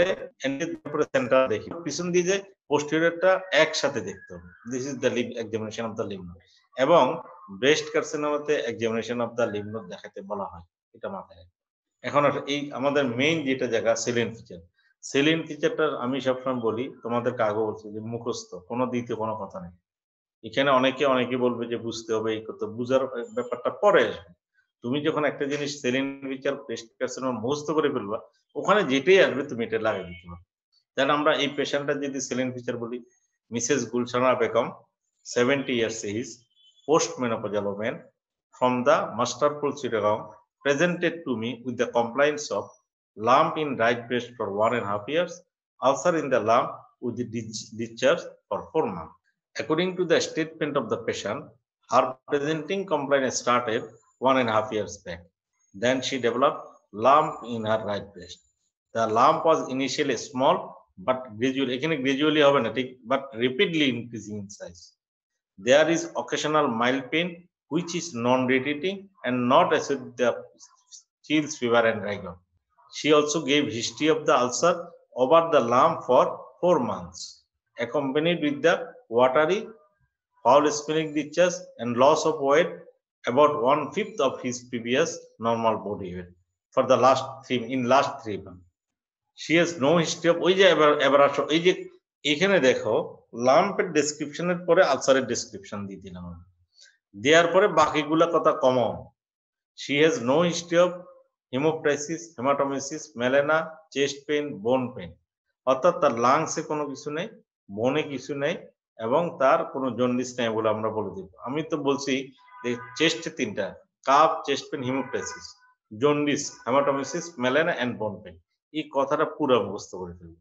সেন্টার দেখি, পিছন দিয়ে যে পোস্টেরিয়রটা একসাথে দেখতে হবে। This is the lymph examination of the lymph node. এবং ব্রেস্ট কার্সিনোমাতে examination of the lymph node দেখাতে বলা হয়, এটা মাথায় রাখবে। এখন এই আমাদের মেইন যেটা জায়গা সেলিন ফিচার, সেলিন ফিচারটা আমি সবসময় বলি, তোমাদের কাগজ বলছি যে মুখস্থ, কোনো দ্বিতীয় কোনো কথা নেই। এখানে অনেকে অনেকে বলবে যে বুঝতে হবে, এই করতে, বুঝার ব্যাপারটা পরে আসবে। তুমি যখন একটা জিনিস সেলিন ফিচার ব্রেস্ট কার্সিনোমা মুখস্থ করে ফেলবা, ওখানে যেটাই আসবে তুমি এটা লাগিয়ে দিতে পারবে। তাহলে আমরা এই পেশেন্টটা যদি সেলিন ফিচার বলি, Mrs Gulshana Begum, seventy years age, post menopausal women, from the Masterpol Chittagong, presented to me with the complaints of lump in right breast for one and a half years, ulcer in the lump with the discharge for four months. According to the statement of the patient, her presenting complaint started one and a half years back. Then she developed lump in her right breast. The lump was initially small, but gradually, gradually but rapidly increasing in size. There is occasional mild pain, which is non-radiating and not associated with the chills, fever, and rigor. She also gave history of the ulcer over the lump for four months, accompanied with the watery, foul-smelling discharge and loss of weight, about one fifth of his previous normal body weight for the last three in last three months. She has no history of ওই যে এবার আসো এই যে এখানে দেখো লাম্পের ডেসক্রিপশনের পরে আলসারের description দিয়ে দিলাম, দেওয়ার পরে বাকিগুলা কথা কমন। She has no history of haemoptysis, haematemesis, melaena, chest pain, bone pain, অর্থাৎ তার লাংসে কোনো কিছু নেই, বোনে কিছু নেই এবং তার কোনো জন্ডিস নেই বলে আমরা বলে দিব। আমি তো বলছি যে চেস্টে তিনটা, cough, chest pain, haemoptysis, jaundice, haematemesis, melaena and bone pain, এই কথাটা পুরো মুখস্থ করে ফেলবে।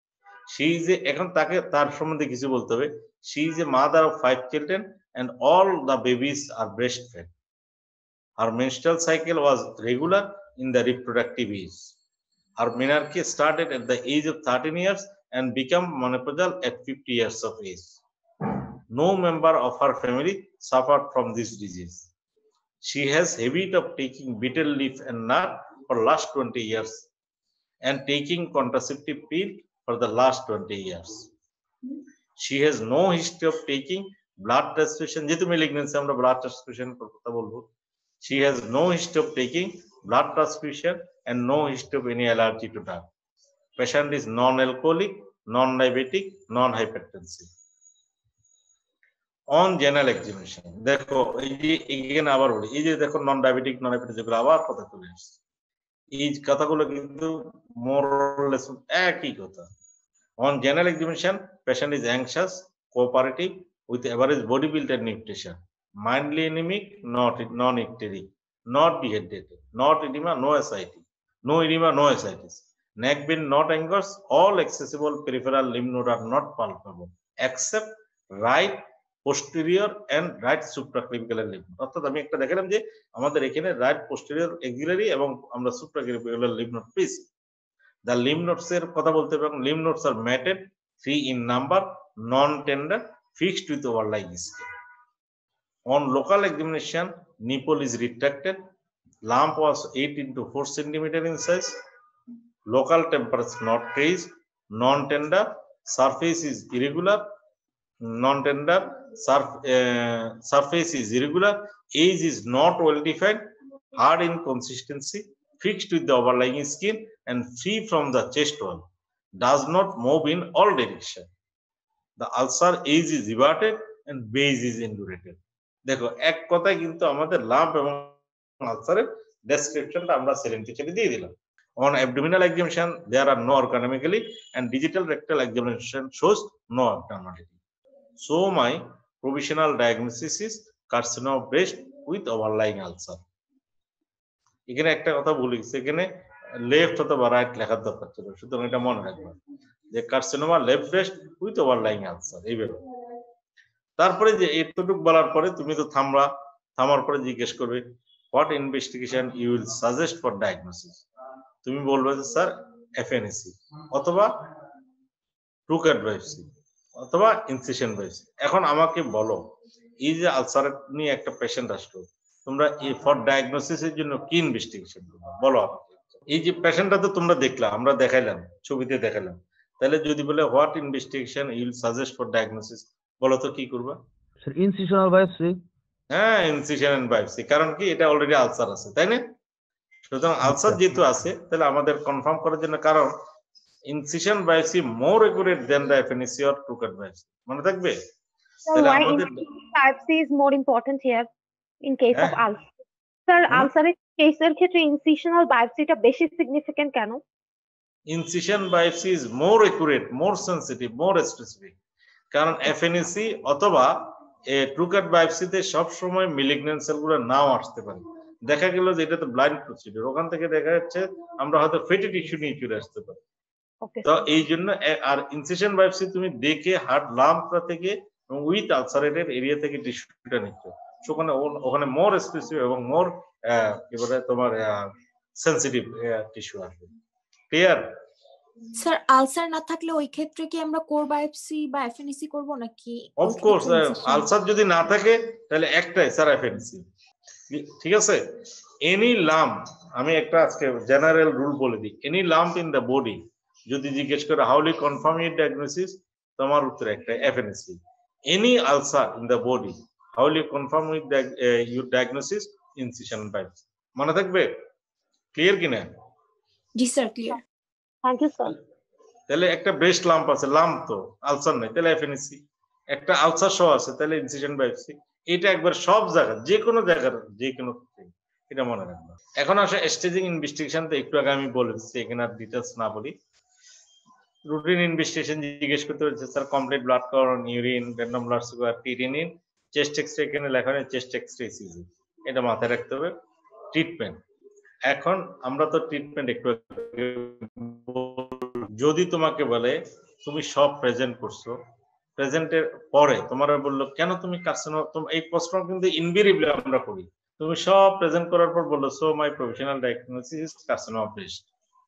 She is a, এখন তাকে তার সম্বন্ধে কিছু বলতে হবে। She is a mother of five children and all the babies are breastfed. Her menstrual cycle was regular in the reproductive age. Her menarche started at the age of thirteen years and became menopausal at fifty years of age. No member of her family suffered from this disease. She has habit of taking betel leaf and nut for last twenty years and taking contraceptive pill for the last twenty years. She has no history of taking blood transfusion. যেহেতু malignancy আমরা blood transfusion কথা বলবো। She has no history of taking blood transfusion and no history of any allergy to drug. Patient is non-alcoholic, non-diabetic, non-hypertensive. On general examination, দেখো এই যে এখানে আবার বলি, এই যে দেখো নন ডায়াবেটিক, নন হাইপারটেনসিভ আবার কথা চলে আসছে। এই কথাগুলো কিন্তু মোর অর লেস একই কথা। On general examination, patient is anxious, cooperative, with average body build and nutrition, mildly anemic, not non-icteric, not dehydrated, not edema, no ascites, no edema, no ascites, neck pain, not angers. All accessible peripheral lymph nodes are not palpable, except right posterior and right supraclavicular lymph node. অর্থাৎ আমি একটা দেখালাম যে আমাদের এখানে right posterior axillary এবং আমরা supraclavicular lymph node পেয়েছি। The lymph nodes এর কথা বলতে এবং lymph nodes are matted, three in number, non-tender, fixed with overlying skin. On local examination, nipple is retracted, lump was eight into four centimeter in size, local temperature not raised, non-tender, surface is irregular, non-tender, surf, uh, surface is irregular, age is not well defined, hard in consistency, fixed with the overlying skin and free from the chest wall, does not move in all direction. The ulcer age is everted and base is indurated. দেখো এক কথায় কিন্তু আমাদের lump এবং আলসারের ডেসক্রিপশনটা আমরা saline ফিচারে দিয়ে দিলাম। On abdominal examination, there are no organomegaly, and digital rectal examination shows no abnormality. So my provisional diagnosis is carcinoma of breast with overlying ulcer. এখানে একটা কথা বলি, সেখানে লেফট অথবা রাইট লেখার দরকার ছিল, সুতরাং এটা মনে রাখবেন যে carcinoma left breast with overlying ulcer এই বেরো। তারপরে যে এতটুকু বলার পরে তুমি তো থামবা, থামার পরে জিজ্ঞেস করবে what investigation you will suggest for diagnosis. তুমি বলবে যে স্যার এফএনএসি অথবা ট্রুকাট বায়োপসি অথবা ইনসিশন বায়োপসি। এখন আমাকে বলো, এই যে আলসার নিয়ে একটা পেশেন্ট আসলো, তোমরা এই ফর ডায়াগনোসিসের জন্য কি ইনভেস্টিগেশন করবে বলো। এই যে পেশেন্টটা তো তোমরা দেখলা, আমরা দেখাইলাম, ছবিতে দেখাইলাম, তাহলে যদি বলে what investigation you will suggest for diagnosis, বলো তো কি করবা? Sir incisional biopsy. হ্যাঁ, ইনসিশন এন্ড বায়োপসি, কারণ কি এটা অলরেডি আলসার আছে, তাই না? সুতরাং আলসার যেহেতু আছে, তাহলে আমাদের কনফার্ম করার জন্য, কারণ incision biopsy more accurate than the FNAC or trucut biopsy, মনে থাকবে? So why biopsy is more important here in case of ulcer? Sir, ulcer কেসের ক্ষেত্রে ইনসিশনাল বায়োপসিটা বেশি সিগনিফিকেন্ট কেন? Incision biopsy is more accurate, more sensitive, more specific, কারণ FNAC অথবা trucut বায়োপসিতে সব সময় মেলিগন্যান্ট সেলগুলো নাও আসতে পারে। দেখা গেল যে এটা তো ব্লাইন্ড প্রসিডিউর, ওখান থেকে দেখা যাচ্ছে আমরা হয়তো ফেটি টিস্যু নিয়ে চলে আসতে পারি। তো এই জন্য আর ইনসিশন বায়োপসি তুমি দেখে হার্ট লাম্পটা থেকে এবং উইথ আলসারেটেড এরিয়া থেকে টিস্যুটা নিচ্ছ, সেখানে ওখানে মোর স্পেসিফিক এবং মোর কি বলে তোমার সেনসিটিভ টিস্যু আসবে। ক্লিয়ার? স্যার আলসার না থাকলে ওই ক্ষেত্রে কি আমরা কোর বায়োপসি বা এফএনএসি করব নাকি? অফ কোর্স, আলসার যদি না থাকে তাহলে একটাই স্যার এফএনএসি। ঠিক আছে? এনি লাম্প, আমি একটা আজকে জেনারেল রুল বলে দিই, any lump in the body যদি জিজ্ঞেস করে how will confirm your diagnosis, তোমার উত্তর একটা FNAC. Any ulcer in the body how will you confirm with your diagnosis, incision biopsy. মনে থাকবে? ক্লিয়ার কিনা? জি sir, clear. Thank you sir. তাহলে একটা ব্রেস্ট লাম্প আছে, লাম্প তো আলসার নাই, তাহলে এফএনএসি। একটা আলসার সহ আছে, তাহলে ইনসিশন বায়োপসি। এটা একবার সব জায়গা, যে কোনো জায়গার যে কোনো, এটা মনে রাখবে। এখন আসে স্টেজিং ইনভেস্টিগেশন, তো একটু আগে আমি বলে দিচ্ছি, এখানে আর ডিটেলস না বলি। রুটিন ইনভেস্টিগেশন জিজ্ঞেস করতে হচ্ছে sir complete blood count, urine, random blood sugar, creatinine, chest X-ray, এখানে লেখা নেই চেস্ট এক্সরে ইসিজি, এটা মাথায় রাখতে হবে। ট্রিটমেন্ট, এখন আমরা তো ট্রিটমেন্ট একটু, যদি তোমাকে বলে তুমি সব প্রেজেন্ট করছো, প্রেজেন্টের পরে তোমার বললো কেন তুমি কার্সিনোমা, এই প্রশ্ন কিন্তু ইনভেরিয়েবলি আমরা করি, তুমি সব প্রেজেন্ট করার পর বললো so my professional diagnosis is carcinoma breast.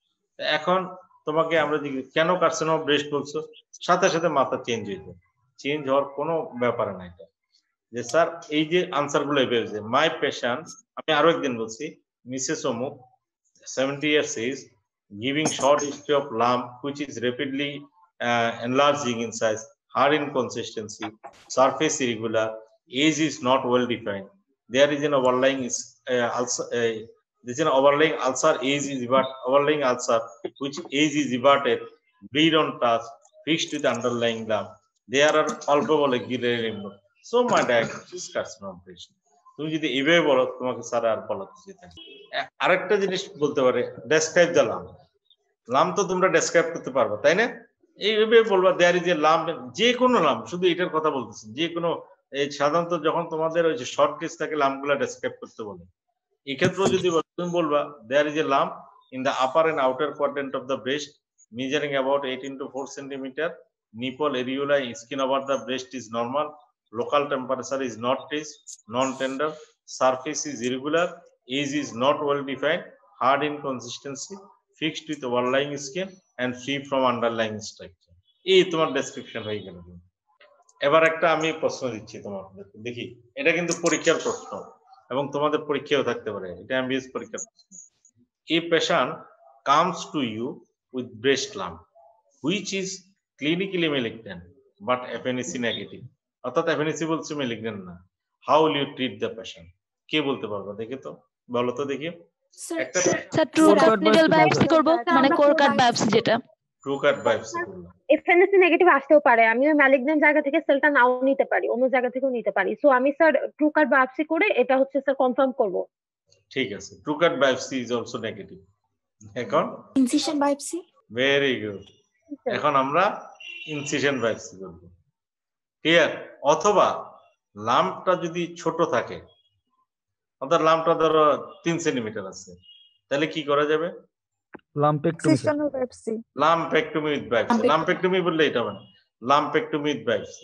এখন তোমাকে আমরা কেন কার্সিনোমা ব্রেস্ট বলছো, সাথে সাথে মাথা চেঞ্জ হইতো, চেঞ্জ হওয়ার কোনো ব্যাপার না এটা, যে স্যার এই যে আনসার গুলো বেরোছে, মাই পেশেন্ট, আমি আরো একদিন বলছি, মিসেস অমুক, seventy years is giving short history of lump which is rapidly uh, enlarging in size, hard in consistency, surface irregular, age is not well defined, there is an overlying is uh, also uh, this is an overlying ulcer, age is evert, overlying ulcer which age is everted, bleed on touch, fixed with underlying lump, there are palpable axillary lymph node, so my diagnosis is carcinoma breast। তুমি যদি এভাবে বলো, তোমাকে sir আর বলাতে যেতে। আরেকটা জিনিস বলতে পারে, ডেসক্রাইব দ্য লাম্প। লাম্প তো তোমরা ডেসক্রাইব করতে পারবে, তাই না? এইভাবে বলবা দেয়ার ইজ এ লাম্প, যে কোনো লাম্প, শুধু এটার কথা বলতেছি, যে কোনো, এই সাধারণত যখন তোমাদের ওই যে শর্ট কেস থাকে লাম্পগুলো ডেসক্রাইব করতে বলে, এই ক্ষেত্রেও যদি তুমি বলবা there is a lump in the upper and outer quadrant of the breast measuring about eighteen to four centimeter, nipple areola, skin over the breast is normal, local temperature is not raised, non-tender, surface is irregular, age is not well defined, hard in consistency, fixed with overlying skin and free from underlying structure। এই তোমার description হয়ে গেল। এবার একটা আমি প্রশ্ন দিচ্ছি তোমাদের, দেখি, এটা কিন্তু পরীক্ষার প্রশ্ন এবং তোমাদের পরীক্ষাও থাকতে পারে, এটা এমবিএস পরীক্ষার প্রশ্ন। A patient comes to you with breast lump which is clinically malignant but FNAC negative, অর্থাৎ এফএনএসি বলছে malignant না, how will you treat the patient? কে বলতে পারবে? দেখে তো বলো তো দেখি। একটা স্যার ট্রুকাট নিডল বায়োপসি করব, মানে কোরকাট বায়োপসি, যেটা ট্রুকাট বায়োপসি করব। এফএনএসি নেগেটিভ আসতেও পারে, আমি ওই ম্যালিগন্যান্ট জায়গা থেকে সেলটা নাও নিতে পারি, অন্য জায়গা থেকেও নিতে পারি, সো আমি স্যার ট্রুকাট বায়োপসি করে এটা হচ্ছে স্যার কনফার্ম করব। ঠিক আছে, trucut biopsy is also negative, এখন ইনসিশন বায়োপসি। Very good. এখন আমরা ইনসিশন বায়োপসি করব। ক্লিয়ার? অথবা লাম্পটা যদি ছোট থাকে, অর্থাৎ লাম্পটা ধরো তিন সেন্টিমিটার আছে, তাহলে কি করা যাবে? Lumpectomy sir. Excisional biopsy. Lumpectomy with biopsy. Lumpectomy বললে এটা হবে না, লাম্পেক্টমি উইথ বায়োপসি।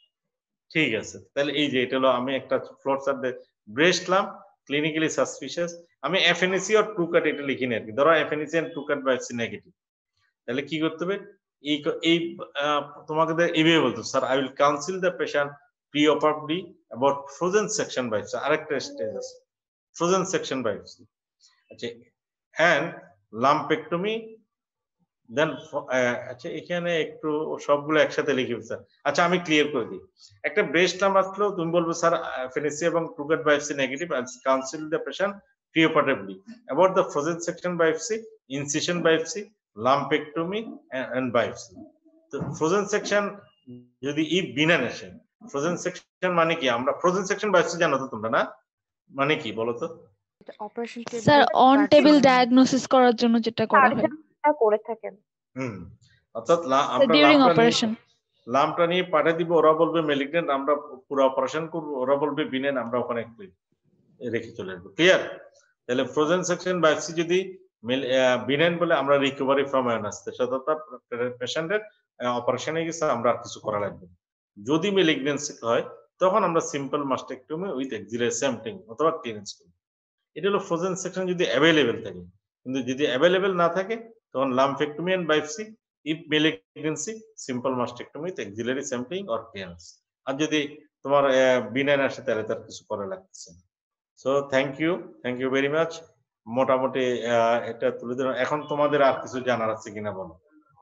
ঠিক আছে, তাহলে এই যে এটা হলো, আমি একটা flow chart breast lump clinically suspicious, আমি এফএনএসি আর টু কাট এটা লিখি না আর কি। ধরো FNAC and trucut biopsy negative, তাহলে কি করতে হবে? এই এই তোমাকে এইভাবে বলতো, sir I will counsel the patient preoperatively about frozen section biopsy. আরেকটা স্টেজ আছে ফ্রোজেন সেকশন বায়োপসি। আচ্ছা, এন্ড লাম্পেক্টমি দেন। আচ্ছা, এখানে একটু সবগুলো একসাথে লিখে স্যার। আচ্ছা, আমি ক্লিয়ার করে দিই। একটা ব্রেস্ট লাম্প আসলেও তুমি বলবে স্যার এফএনএসি এবং trucut biopsy negative, I will counsel the patient preoperatively about the frozen section biopsy, incision biopsy, lumpectomy and biopsy. তো ফ্রোজেন সেকশন যদি ই বিনা আসে, ফ্রোজেন সেকশন মানে কি? আমরা ফ্রোজেন সেকশন বায়োপসি জানো তো তোমরা, না? মানে কি বলো তো? Operation table, sir on table diagnosis করার জন্য যেটা করা হয় করে থাকেন। হুম, অর্থাৎ আমরা লাম্পটা লাম্পটা নিয়ে পাঠিয়ে দিব, ওরা বলবে ম্যালিগন্যান্ট, আমরা পুরো অপারেশন করব, ওরা বলবে বিনেন, আমরা ওখানে একটু রেখে চলে আসবো। ক্লিয়ার? তাহলে ফ্রোজেন সেকশন বায়োপসি যদি বিনেন বলে, আমরা রিকভারি ফ্রম অ্যানাস্থেসিয়া, অর্থাৎ পেশেন্টের অপারেশন হয়ে গেছে, আমরা আর কিছু করা লাগবে। যদি ম্যালিগন্যান্সি হয় তখন আমরা simple mastectomy with axillary sampling অথবা ক্লিয়ারেন্স করি। এটা হলো ফ্রোজেন সেকশন যদি অ্যাভেলেবেল থাকে। কিন্তু যদি অ্যাভেলেবেল না থাকে তখন lumpectomy and biopsy, if malignancy simple mastectomy with axillary sampling or clearance. আর যদি তোমার বিনাইন আসে তাহলে তার কিছু করা লাগছে। So thank you, thank you very much. মোটামুটি এটা তুলে দিলাম। এখন তোমাদের আর কিছু জানার আছে কিনা বলো?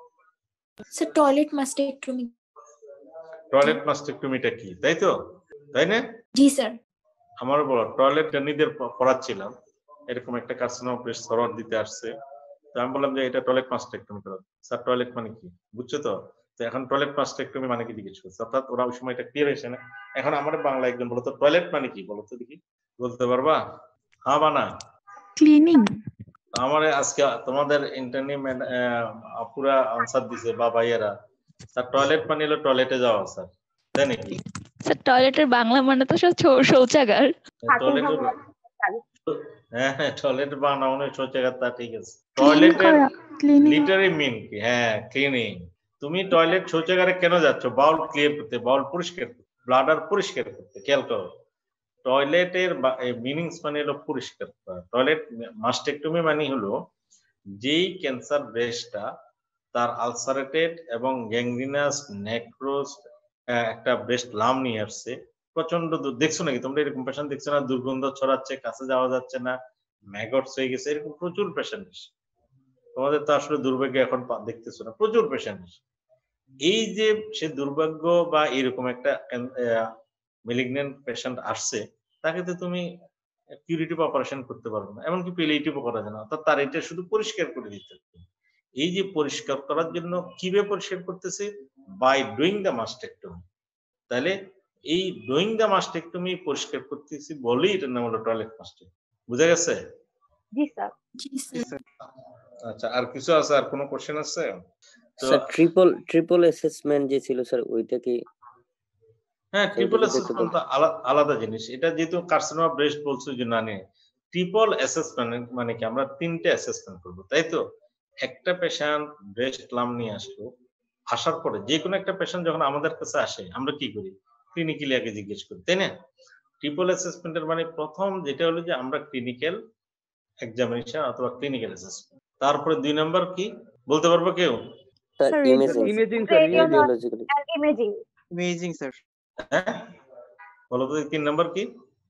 Sir toilet mastectomy. টয়লেট মাস্টেক্টমিটা কি, তাই তো? তাই না? জি স্যার। আমার বলো, টয়লেট জার্নিদের পড়াচ্ছিলাম, এরকম একটা কার্সিনোমা ব্রেস্ট সরোয়ার দিতে আসছে, তো আমি বললাম যে এটা টয়লেট মাস্টেক্টমি করো। স্যার টয়লেট মানে কি বুঝছো তো? তো এখন টয়লেট মাস্টেক্টমি মানে কি জিজ্ঞেস করছে, অর্থাৎ ওরা ওই সময় এটা ক্লিয়ার হয়েছে না। এখন আমার বাংলা একজন বলো তো, টয়লেট মানে কি বলো তো দেখি, বলতে পারবা? হ্যাঁ বা না? ক্লিনিং। আমার আজকে তোমাদের ইন্টারনি পুরা আনসার দিছে বা ভাইয়েরা। স্যার টয়লেট মানে হলো টয়লেটে যাওয়া স্যার, তাই নাকি? স্যার টয়লেটের বাংলা মানে তো সব শৌচাগার। টয়লেট, হ্যাঁ হ্যাঁ, টয়লেট বানানো শৌচাগার, তা ঠিক আছে। টয়লেটের লিটারি মিন কি? হ্যাঁ, ক্লিনিং। তুমি টয়লেট শৌচাগারে কেন যাচ্ছ? বাউল ক্লিয়ার করতে, বাউল পরিষ্কার করতে, ব্লাডার পরিষ্কার করতে। খেয়াল করো, টয়লেটের মিনিংস মানে হলো পরিষ্কার করা। টয়লেট মাস্টেক্টমি মানে হলো যেই ক্যান্সার ব্রেস্টটা তার আলসারেটেড এবং গ্যাংগ্রিনাস নেক্রোস একটা ব্রেস্ট লাম নিয়ে আসছে, প্রচন্ড। দেখছো নাকি তোমরা এরকম পেশেন্ট দেখছো না? দুর্গন্ধ ছড়াচ্ছে, কাছে যাওয়া যাচ্ছে না, ম্যাগটস হয়ে গেছে, এরকম প্রচুর পেশেন্ট। তোমাদের তো আসলে দুর্ভাগ্য এখন দেখতেছো না, প্রচুর পেশেন্ট। এই যে সে দুর্ভাগ্য বা এরকম একটা ম্যালিগন্যান্ট পেশেন্ট আসছে, তাকে তো তুমি কিউরেটিভ অপারেশন করতে পারবে না, এমনকি প্যালিয়েটিভও করা যায় না। অর্থাৎ তার এটা শুধু পরিষ্কার করে দিতে হবে। এই যে পরিষ্কার করার জন্য কিভাবে পরিষ্কার করতেছে? By doing the mastectomy. তাহলে এই ডুইং দ্য মাস্টেক্টমি পরিষ্কার করতেছি বলেই এটার নাম হলো টয়লেট মাস্টেক্টমি। বুঝা গেছে? জি স্যার। জি স্যার। আচ্ছা, আর কিছু আছে? আর কোনো কোশ্চেন আছে? স্যার ট্রিপল ট্রিপল অ্যাসেসমেন্ট যে ছিল স্যার, ওইটা কি? হ্যাঁ, ট্রিপল অ্যাসেসমেন্ট আলাদা জিনিস। এটা যেহেতু কার্সিনোমা ব্রেস্ট বলছো যে না নে, ট্রিপল অ্যাসেসমেন্ট মানে কি? আমরা তিনটে অ্যাসেসমেন্ট করব, তাই তো? একটা পেশেন্ট ব্রেস্ট লাম নিয়ে আসলো, আসার পরে যে কোনো একটা পেশেন্ট যখন আমাদের কাছে আসে, আমরা কি করি? ক্লিনিক্যালি আগে জিজ্ঞেস করি, তাই না? ট্রিপল অ্যাসেসমেন্টের মানে প্রথম যেটা হলো যে আমরা ক্লিনিক্যাল এক্সামিনেশন অথবা ক্লিনিক্যাল অ্যাসেসমেন্ট। তারপরে দুই নাম্বার কি বলতে পারবো কেউ? Sir imaging. Imaging sir, radiological imaging. Imaging sir. হ্যাঁ, বলো তো তিন নাম্বার কি?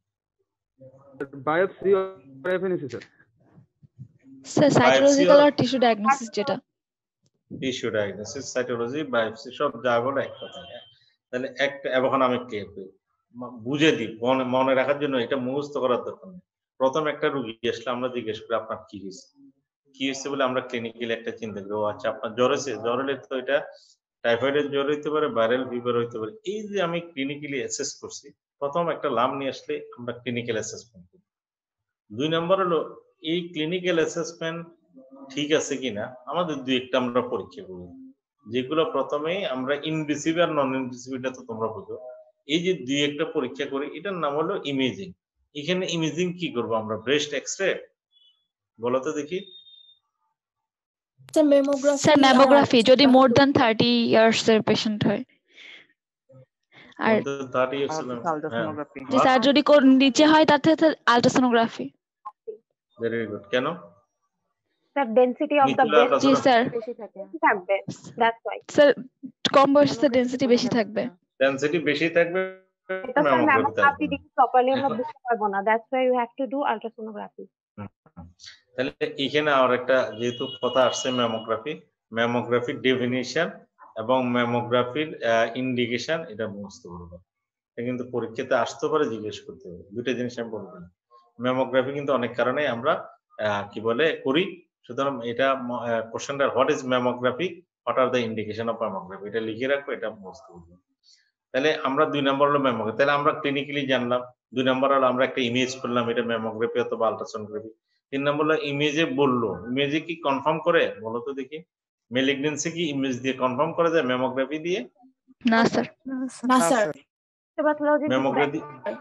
বায়োপসি আর এফএনএসি স্যার। স্যার সাইটোলজিক্যাল আর টিস্যু ডায়াগনোসিস, যেটা টিস্যু ডায়াগনোসিস, সাইটোলজি, বায়োপসি সব যা বলে এক কথা। তাহলে একটা এখন আমি ক্লিয়ার করি, বুঝে দিই, মনে মনে রাখার জন্য এটা মুখস্থ করার দরকার নেই। প্রথম একটা রোগী আসলে আমরা জিজ্ঞেস করি আপনার কি হয়েছে, কি হয়েছে বলে আমরা ক্লিনিক্যালি একটা চিন্তা করি, ও আচ্ছা আপনার জ্বর হয়েছে, জ্বর হলে তো এটা টাইফয়েডের জ্বর হইতে পারে, ভাইরাল ফিভার হইতে পারে। এই যে আমি ক্লিনিক্যালি অ্যাসেস করছি, প্রথম একটা লাম নিয়ে আসলে আমরা ক্লিনিক্যাল অ্যাসেসমেন্ট করি। দুই নম্বর হলো এই ক্লিনিক্যাল অ্যাসেসমেন্ট ঠিক আছে কিনা আমাদের দুই একটা আমরা পরীক্ষা করি, যেগুলো প্রথমেই আমরা ইনভিসিভ আর নন ইনভিসিভ এটা তো তোমরা বুঝো। এই যে দুই একটা পরীক্ষা করি এটার নাম হলো ইমেজিং। এখানে ইমেজিং কি করব আমরা? ব্রেস্ট এক্সরে বলো তো দেখি। স্যার মেমোগ্রাফি স্যার ম্যামোগ্রাফি যদি মোর দ্যান থার্টি ইয়ার্স এর পেশেন্ট হয়, আর থার্টি ইয়ার্স আলট্রাসোনোগ্রাফি। যে স্যার যদি কোন নিচে হয় তাতে আলট্রাসোনোগ্রাফি। Very good. কেন? স্যার ডেনসিটি অফ দ্য নিচে ব্রেস্ট জি স্যার, বেশি থাকে থাকবে, দ্যাটস ওয়াই। স্যার কম বয়সে ডেনসিটি বেশি থাকবে। ডেনসিটি বেশি থাকবে এটা স্যার ম্যামোগ্রাফিতে ম্যামোগ্রাফি আসবে না। দিয়ে প্রপারলি আমরা বুঝতে পারবো না, that's why you have to do ultrasonography. তাহলে এখানে আর একটা যেহেতু কথা আসছে ম্যামোগ্রাফি, ম্যামোগ্রাফির ডেফিনিশন এবং ম্যামোগ্রাফির ইন্ডিকেশন এটা বুঝতে পারবো। এটা কিন্তু পরীক্ষাতে আসতে পারে, জিজ্ঞেস করতে হবে। দুটো জিনিস আমি বলবো। ম্যামোগ্রাফি কিন্তু অনেক কারণে আমরা আহ, কি বলে করি, সুতরাং এটা কোশ্চেনটা what is mammography, what are the indication of mammography, এটা লিখে রাখবো, এটা বুঝতে পারবো। তাহলে আমরা দুই নম্বর হলো ম্যামোগ্রাফি, তাহলে আমরা ক্লিনিক্যালি জানলাম। দুই নম্বর হলো আমরা একটা ইমেজ করলাম, এটা ম্যামোগ্রাফি অথবা আলট্রাসোনোগ্রাফি। তিন নম্বর হলো ইমেজে বললো, ইমেজে কি কনফার্ম করে বলো তো দেখি? মেলিগনেন্সি কি ইমেজ দিয়ে কনফার্ম করা যায় ম্যামোগ্রাফি দিয়ে? না স্যার, না স্যার, হিস্টোপ্যাথোলজি ম্যামোগ্রাফি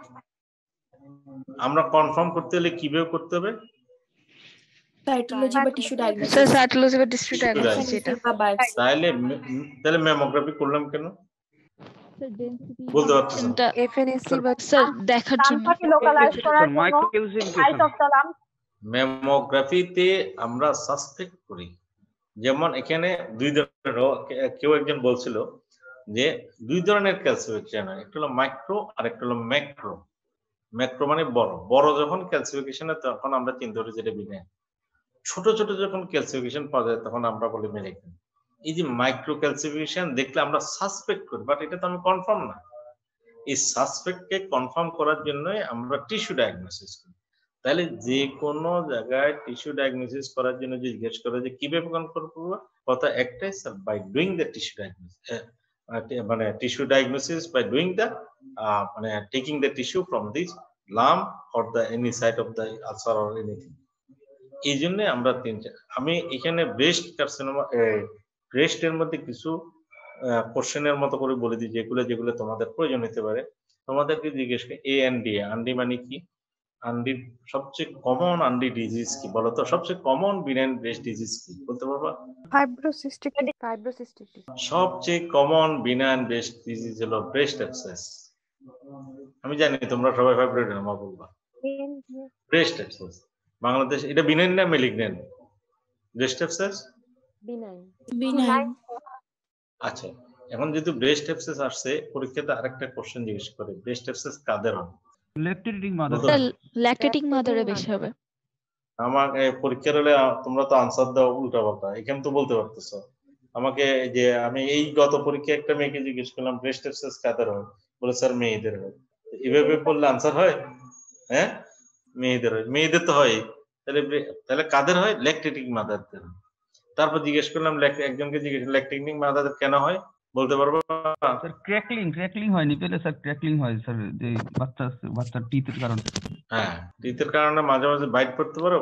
আমরা কনফার্ম করতে হলে কিভাবে করতে হবে? সাইটোলজি বা টিস্যু স্যার ডায়াগনোসিস সাইটোলজি বা টিস্যু ডায়াগনোসিস এটা। বা বায়োপসি। তাহলে তাহলে ম্যামোগ্রাফি করলাম কেন বলতে পারতেছেন? এটা এফএনএসি বা স্যার দেখার জন্য। লামটাকে লোকালাইজ করার জন্য মাইক্রোকেলসিফিকেশন সাইজ অফ দ্য লাম। ম্যামোগ্রাফিতে আমরা সাসপেক্ট করি, যেমন এখানে দুই ধরনের, কেউ একজন বলছিল যে দুই ধরনের ক্যালসিফিকেশন হয়, একটা হলো মাইক্রো আর একটা হলো ম্যাক্রো। ম্যাক্রো মানে বড়, বড় যখন ক্যালসিফিকেশন হয় তখন আমরা চিন্তা করি যেটা বিনাইন। ছোট ছোট যখন ক্যালসিফিকেশন পাওয়া যায় তখন আমরা বলি মেলিগন্যান্ট। এই যে মাইক্রো ক্যালসিফিকেশন দেখলে আমরা সাসপেক্ট করি, বাট এটা তো আমি কনফার্ম না। এই সাসপেক্টকে কনফার্ম করার জন্য আমরা টিস্যু ডায়াগনোসিস করি। তাহলে যে কোনো জায়গায় টিস্যু ডায়াগনোসিস করার জন্য জিজ্ঞেস করে যে কিভাবে কনফার্ম করবো, কথা একটাই sir, by doing the tissue diagnosis, মানে tissue diagnosis by doing the মানে taking the tissue from this lump or the any side of the ulcer or anything. এই জন্য আমরা তিনটা, আমি এখানে ব্রেস্ট কার্সিনোমা, ব্রেস্টের মধ্যে কিছু কোশ্চেনের মতো করে বলে দিই যেগুলো যেগুলো তোমাদের প্রয়োজন হতে পারে। তোমাদেরকে জিজ্ঞেস করি এ এন ডি, আন্ডি মানে কি? আন্ডি সবচেয়ে কমন আন্ডি ডিজিজ কি বলতো? সবচেয়ে কমন বিনাইন ব্রেস্ট ডিজিজ কি বলতে পারবা? ফাইব্রোসিস্টিক ফাইব্রোসিস্টিক সবচেয়ে কমন বিনাইন ব্রেস্ট ডিজিজ হলো ব্রেস্ট অ্যাবসেস। আমি জানি তোমরা সবাই ফাইব্রয়েডেনোমা বলবা। ব্রেস্ট অ্যাবসেস বাংলাদেশ এটা বিনাইন না malignant? Breast abscess benign. Benign. আচ্ছা, এখন যেহেতু ব্রেস্ট অ্যাবসেস আসছে, পরীক্ষাতে আরেকটা কোশ্চেন জিজ্ঞেস করে, ব্রেস্ট অ্যাবসেস কাদের হয়? Lactating mother. ল্যাকটেটিং মাদারে বেশি হবে। আমাকে পরীক্ষার হলে তোমরা তো আনসার দাও উল্টা পাল্টা, এখানে তো বলতে পারতেছো আমাকে যে আমি এই গত পরীক্ষায় একটা মেয়েকে জিজ্ঞেস করলাম ব্রেস্ট অ্যাবসেস কাদের হয়, বলে স্যার মেয়েদের হয়। এভাবে বললে আনসার হয়? হ্যাঁ মেয়েদের হয়, মেয়েদের তো হয়। তাহলে তাহলে কাদের হয়? ল্যাকটেটিং মাদারদের। তারপর জিজ্ঞেস করলাম একজনকে জিজ্ঞেস ল্যাকটেটিং মাদারদের কেন হয় বলতে পারবো? স্যার ক্র্যাকলিং ক্র্যাকলিং হয়নি পেলে স্যার ক্র্যাকলিং হয় স্যার, যে বাচ্চা বাচ্চার টিথের কারণে। হ্যাঁ টিথের কারণে মাঝে মাঝে বাইট করতে পারো।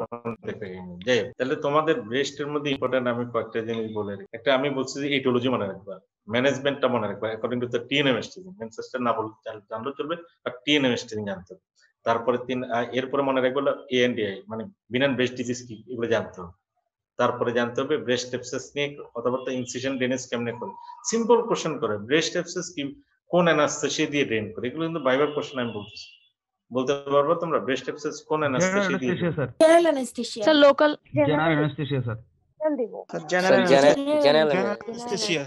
যাই হোক, তাহলে তোমাদের ব্রেস্টের মধ্যে ইম্পর্টেন্ট আমি কয়েকটা জিনিস বলে রাখি। একটা আমি বলছি যে ইটিওলজি মনে রাখবা, ম্যানেজমেন্টটা মনে রাখবা according to the TNM staging. মেনসেসটা না বলতে জানলেও চলবে, আর টিএনএম স্টেজিং জানতে হবে। তারপরে তিন এরপরে মনে রাখবো এএনডিআই মানে বিনাইন ব্রেস্ট ডিজিজ কি, এগুলো জানতে হবে। তারপরে জানতে হবে ব্রেস্ট অ্যাবসেস নিয়ে কথাবার্তা, ইনসিশন ড্রেনেজ কেমনে করে, সিম্পল কোশ্চেন করে ব্রেস্ট অ্যাবসেস কি কোন অ্যানাস্থেসিয়া দিয়ে ড্রেন করে, এগুলো কিন্তু বাইবার কোশ্চেন আমি বলতেছি। বলতে পারবো তোমরা ব্রেস্ট অ্যাবসেস কোন অ্যানাস্থেসিয়া দিয়ে? Sir general anaesthesia. Sir local general anaesthesia sir. দিব general general anaesthesia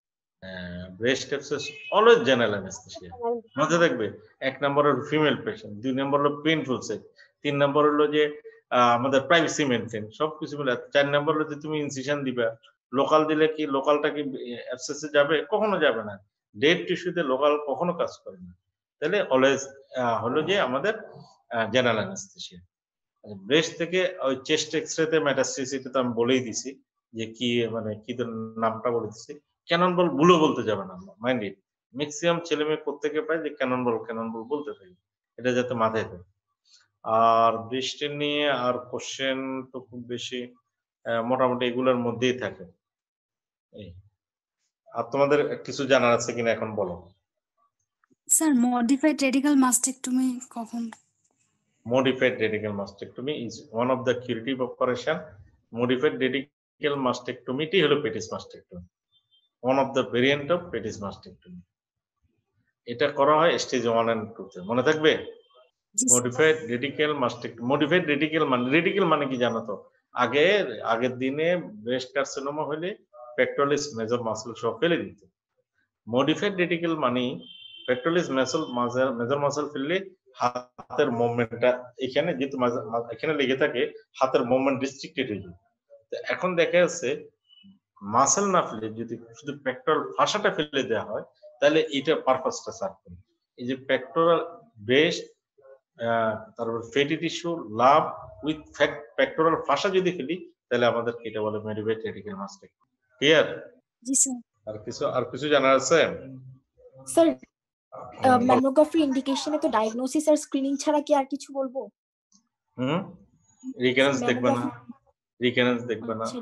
breast abscess always general anaesthesia. মাথায় রাখবে, এক নম্বর হলো ফিমেল পেশেন্ট, দুই নম্বর হলো পেইনফুল সেক, তিন নম্বর হলো যে আমাদের প্রাইভেসি মেনটেন, সবকিছু মিলে। চার নম্বর হলো যে তুমি ইনসিশন দিবা, লোকাল দিলে কি লোকালটা কি অ্যাবসেসে যাবে? কখনো যাবে না। ডেড টিস্যুতে লোকাল কখনো কাজ করে না। তাহলে অলওয়েজ হলো যে আমাদের জেনারেল অ্যানেস্থেসিয়া। ব্রেস্ট থেকে ওই চেস্ট এক্সরেতে মেটাস্টেসিস, এটা তো আমি বলেই দিছি যে কি মানে কি নামটা বলে দিছি। ক্যানন বল ভুলও বলতে যাবে না, মাইন্ড ইট। ম্যাক্সিমাম ছেলে মেয়ে প্রত্যেকে পায় যে ক্যানন বল ক্যানন বল বলতে থাকে, এটা যাতে মাথায় থাকে। আর ব্রেস্টের নিয়ে আর কোশ্চেন তো খুব বেশি আহ, মোটামুটি এগুলোর মধ্যেই থাকে। এই আর তোমাদের কিছু জানার আছে কিনা এখন বলো। স্যার মডিফাইড রেডিক্যাল মাস্টেক্টমি কখন? Modified radical mastectomy is one of the curative operation. Modified radical mastectomy টি হলো Patey's mastectomy, one of the variant of Patey's mastectomy. এটা করা হয় স্টেজ ওয়ান এন্ড টু তে, মনে থাকবে। Modified radical mastectomy, modified radical মানে রেডিক্যাল মানে কি জানো তো? আগে আগের দিনে ব্রেস্ট কার্সিনোমা হলে পেক্টোরালিস মেজর মাসল সহ ফেলে দিত। মডিফাইড রেডিক্যাল মানে পেক্টোরালিস মেজর মেজর মাসল ফেললে হাতের মুভমেন্টটা এখানে যেহেতু এখানে লেগে থাকে, হাতের মুভমেন্ট রেস্ট্রিক্টেড হয়ে যায়। তো এখন দেখা যাচ্ছে মাসল না ফেলে যদি শুধু পেক্টোরাল ফাঁসাটা ফেলে দেওয়া হয় তাহলে এটা পারপাসটা সার্ভ করে। এই যে পেক্টোরাল ব্রেস্ট, তারপর ফ্যাটি টিস্যু, লাভ উইথ পেক্টোরাল ফাঁসা যদি ফেলি তাহলে আমাদের এটা বলে মডিফাইড রেডিক্যাল মাস্টেক্টমি। ক্লিয়ার? জি স্যার। আর কিছু আর কিছু জানার আছে? স্যার ম্যামোগ্রাফি ইন্ডিকেশনে তো ডায়াগনোসিস আর স্ক্রিনিং ছাড়া কি আর কিছু বলবো? হুম, রিকারেন্স দেখবে না, রিকারেন্স দেখবে না।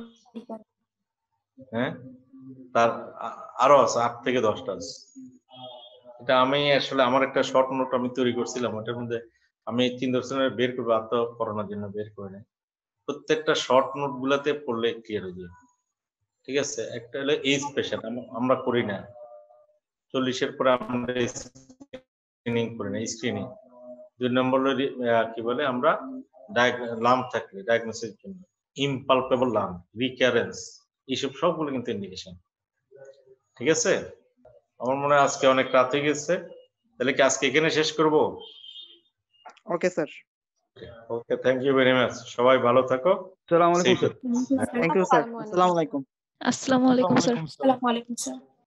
হ্যাঁ, তার আরো আছে আট থেকে দশটা আছে। এটা আমি আসলে আমার একটা শর্ট নোট আমি তৈরি করছিলাম, ওটার মধ্যে আমি তিন দর্শনের বের করবো, আর তো করোনার জন্য বের করে নেই। প্রত্যেকটা শর্ট নোট গুলাতে পড়লে ক্লিয়ার হয়ে যায়। ঠিক আছে, একটা হলো এজ পেশেন্ট, আমরা করি না, চল্লিশের পরে আমরা স্ক্রিনিং করি না, স্ক্রিনিং। দুই নম্বর হলো কি বলে আমরা লাম্প থাকলে ডায়াগনোসিসের জন্য, ইমপালপেবল লাম্প, রিকারেন্স, এইসব সবগুলো কিন্তু ইন্ডিকেশন। ঠিক আছে, আমার মনে হয় আজকে অনেক রাত হয়ে গেছে, তাহলে কি আজকে এখানে শেষ করব? Okay sir. Okay, thank you very much, সবাই ভালো থাকো। আসসালামু আলাইকুম স্যার। Thank you sir. আসসালামু আলাইকুম। আসসালামু আলাইকুম স্যার। আসসালামু আলাইকুম স্যার।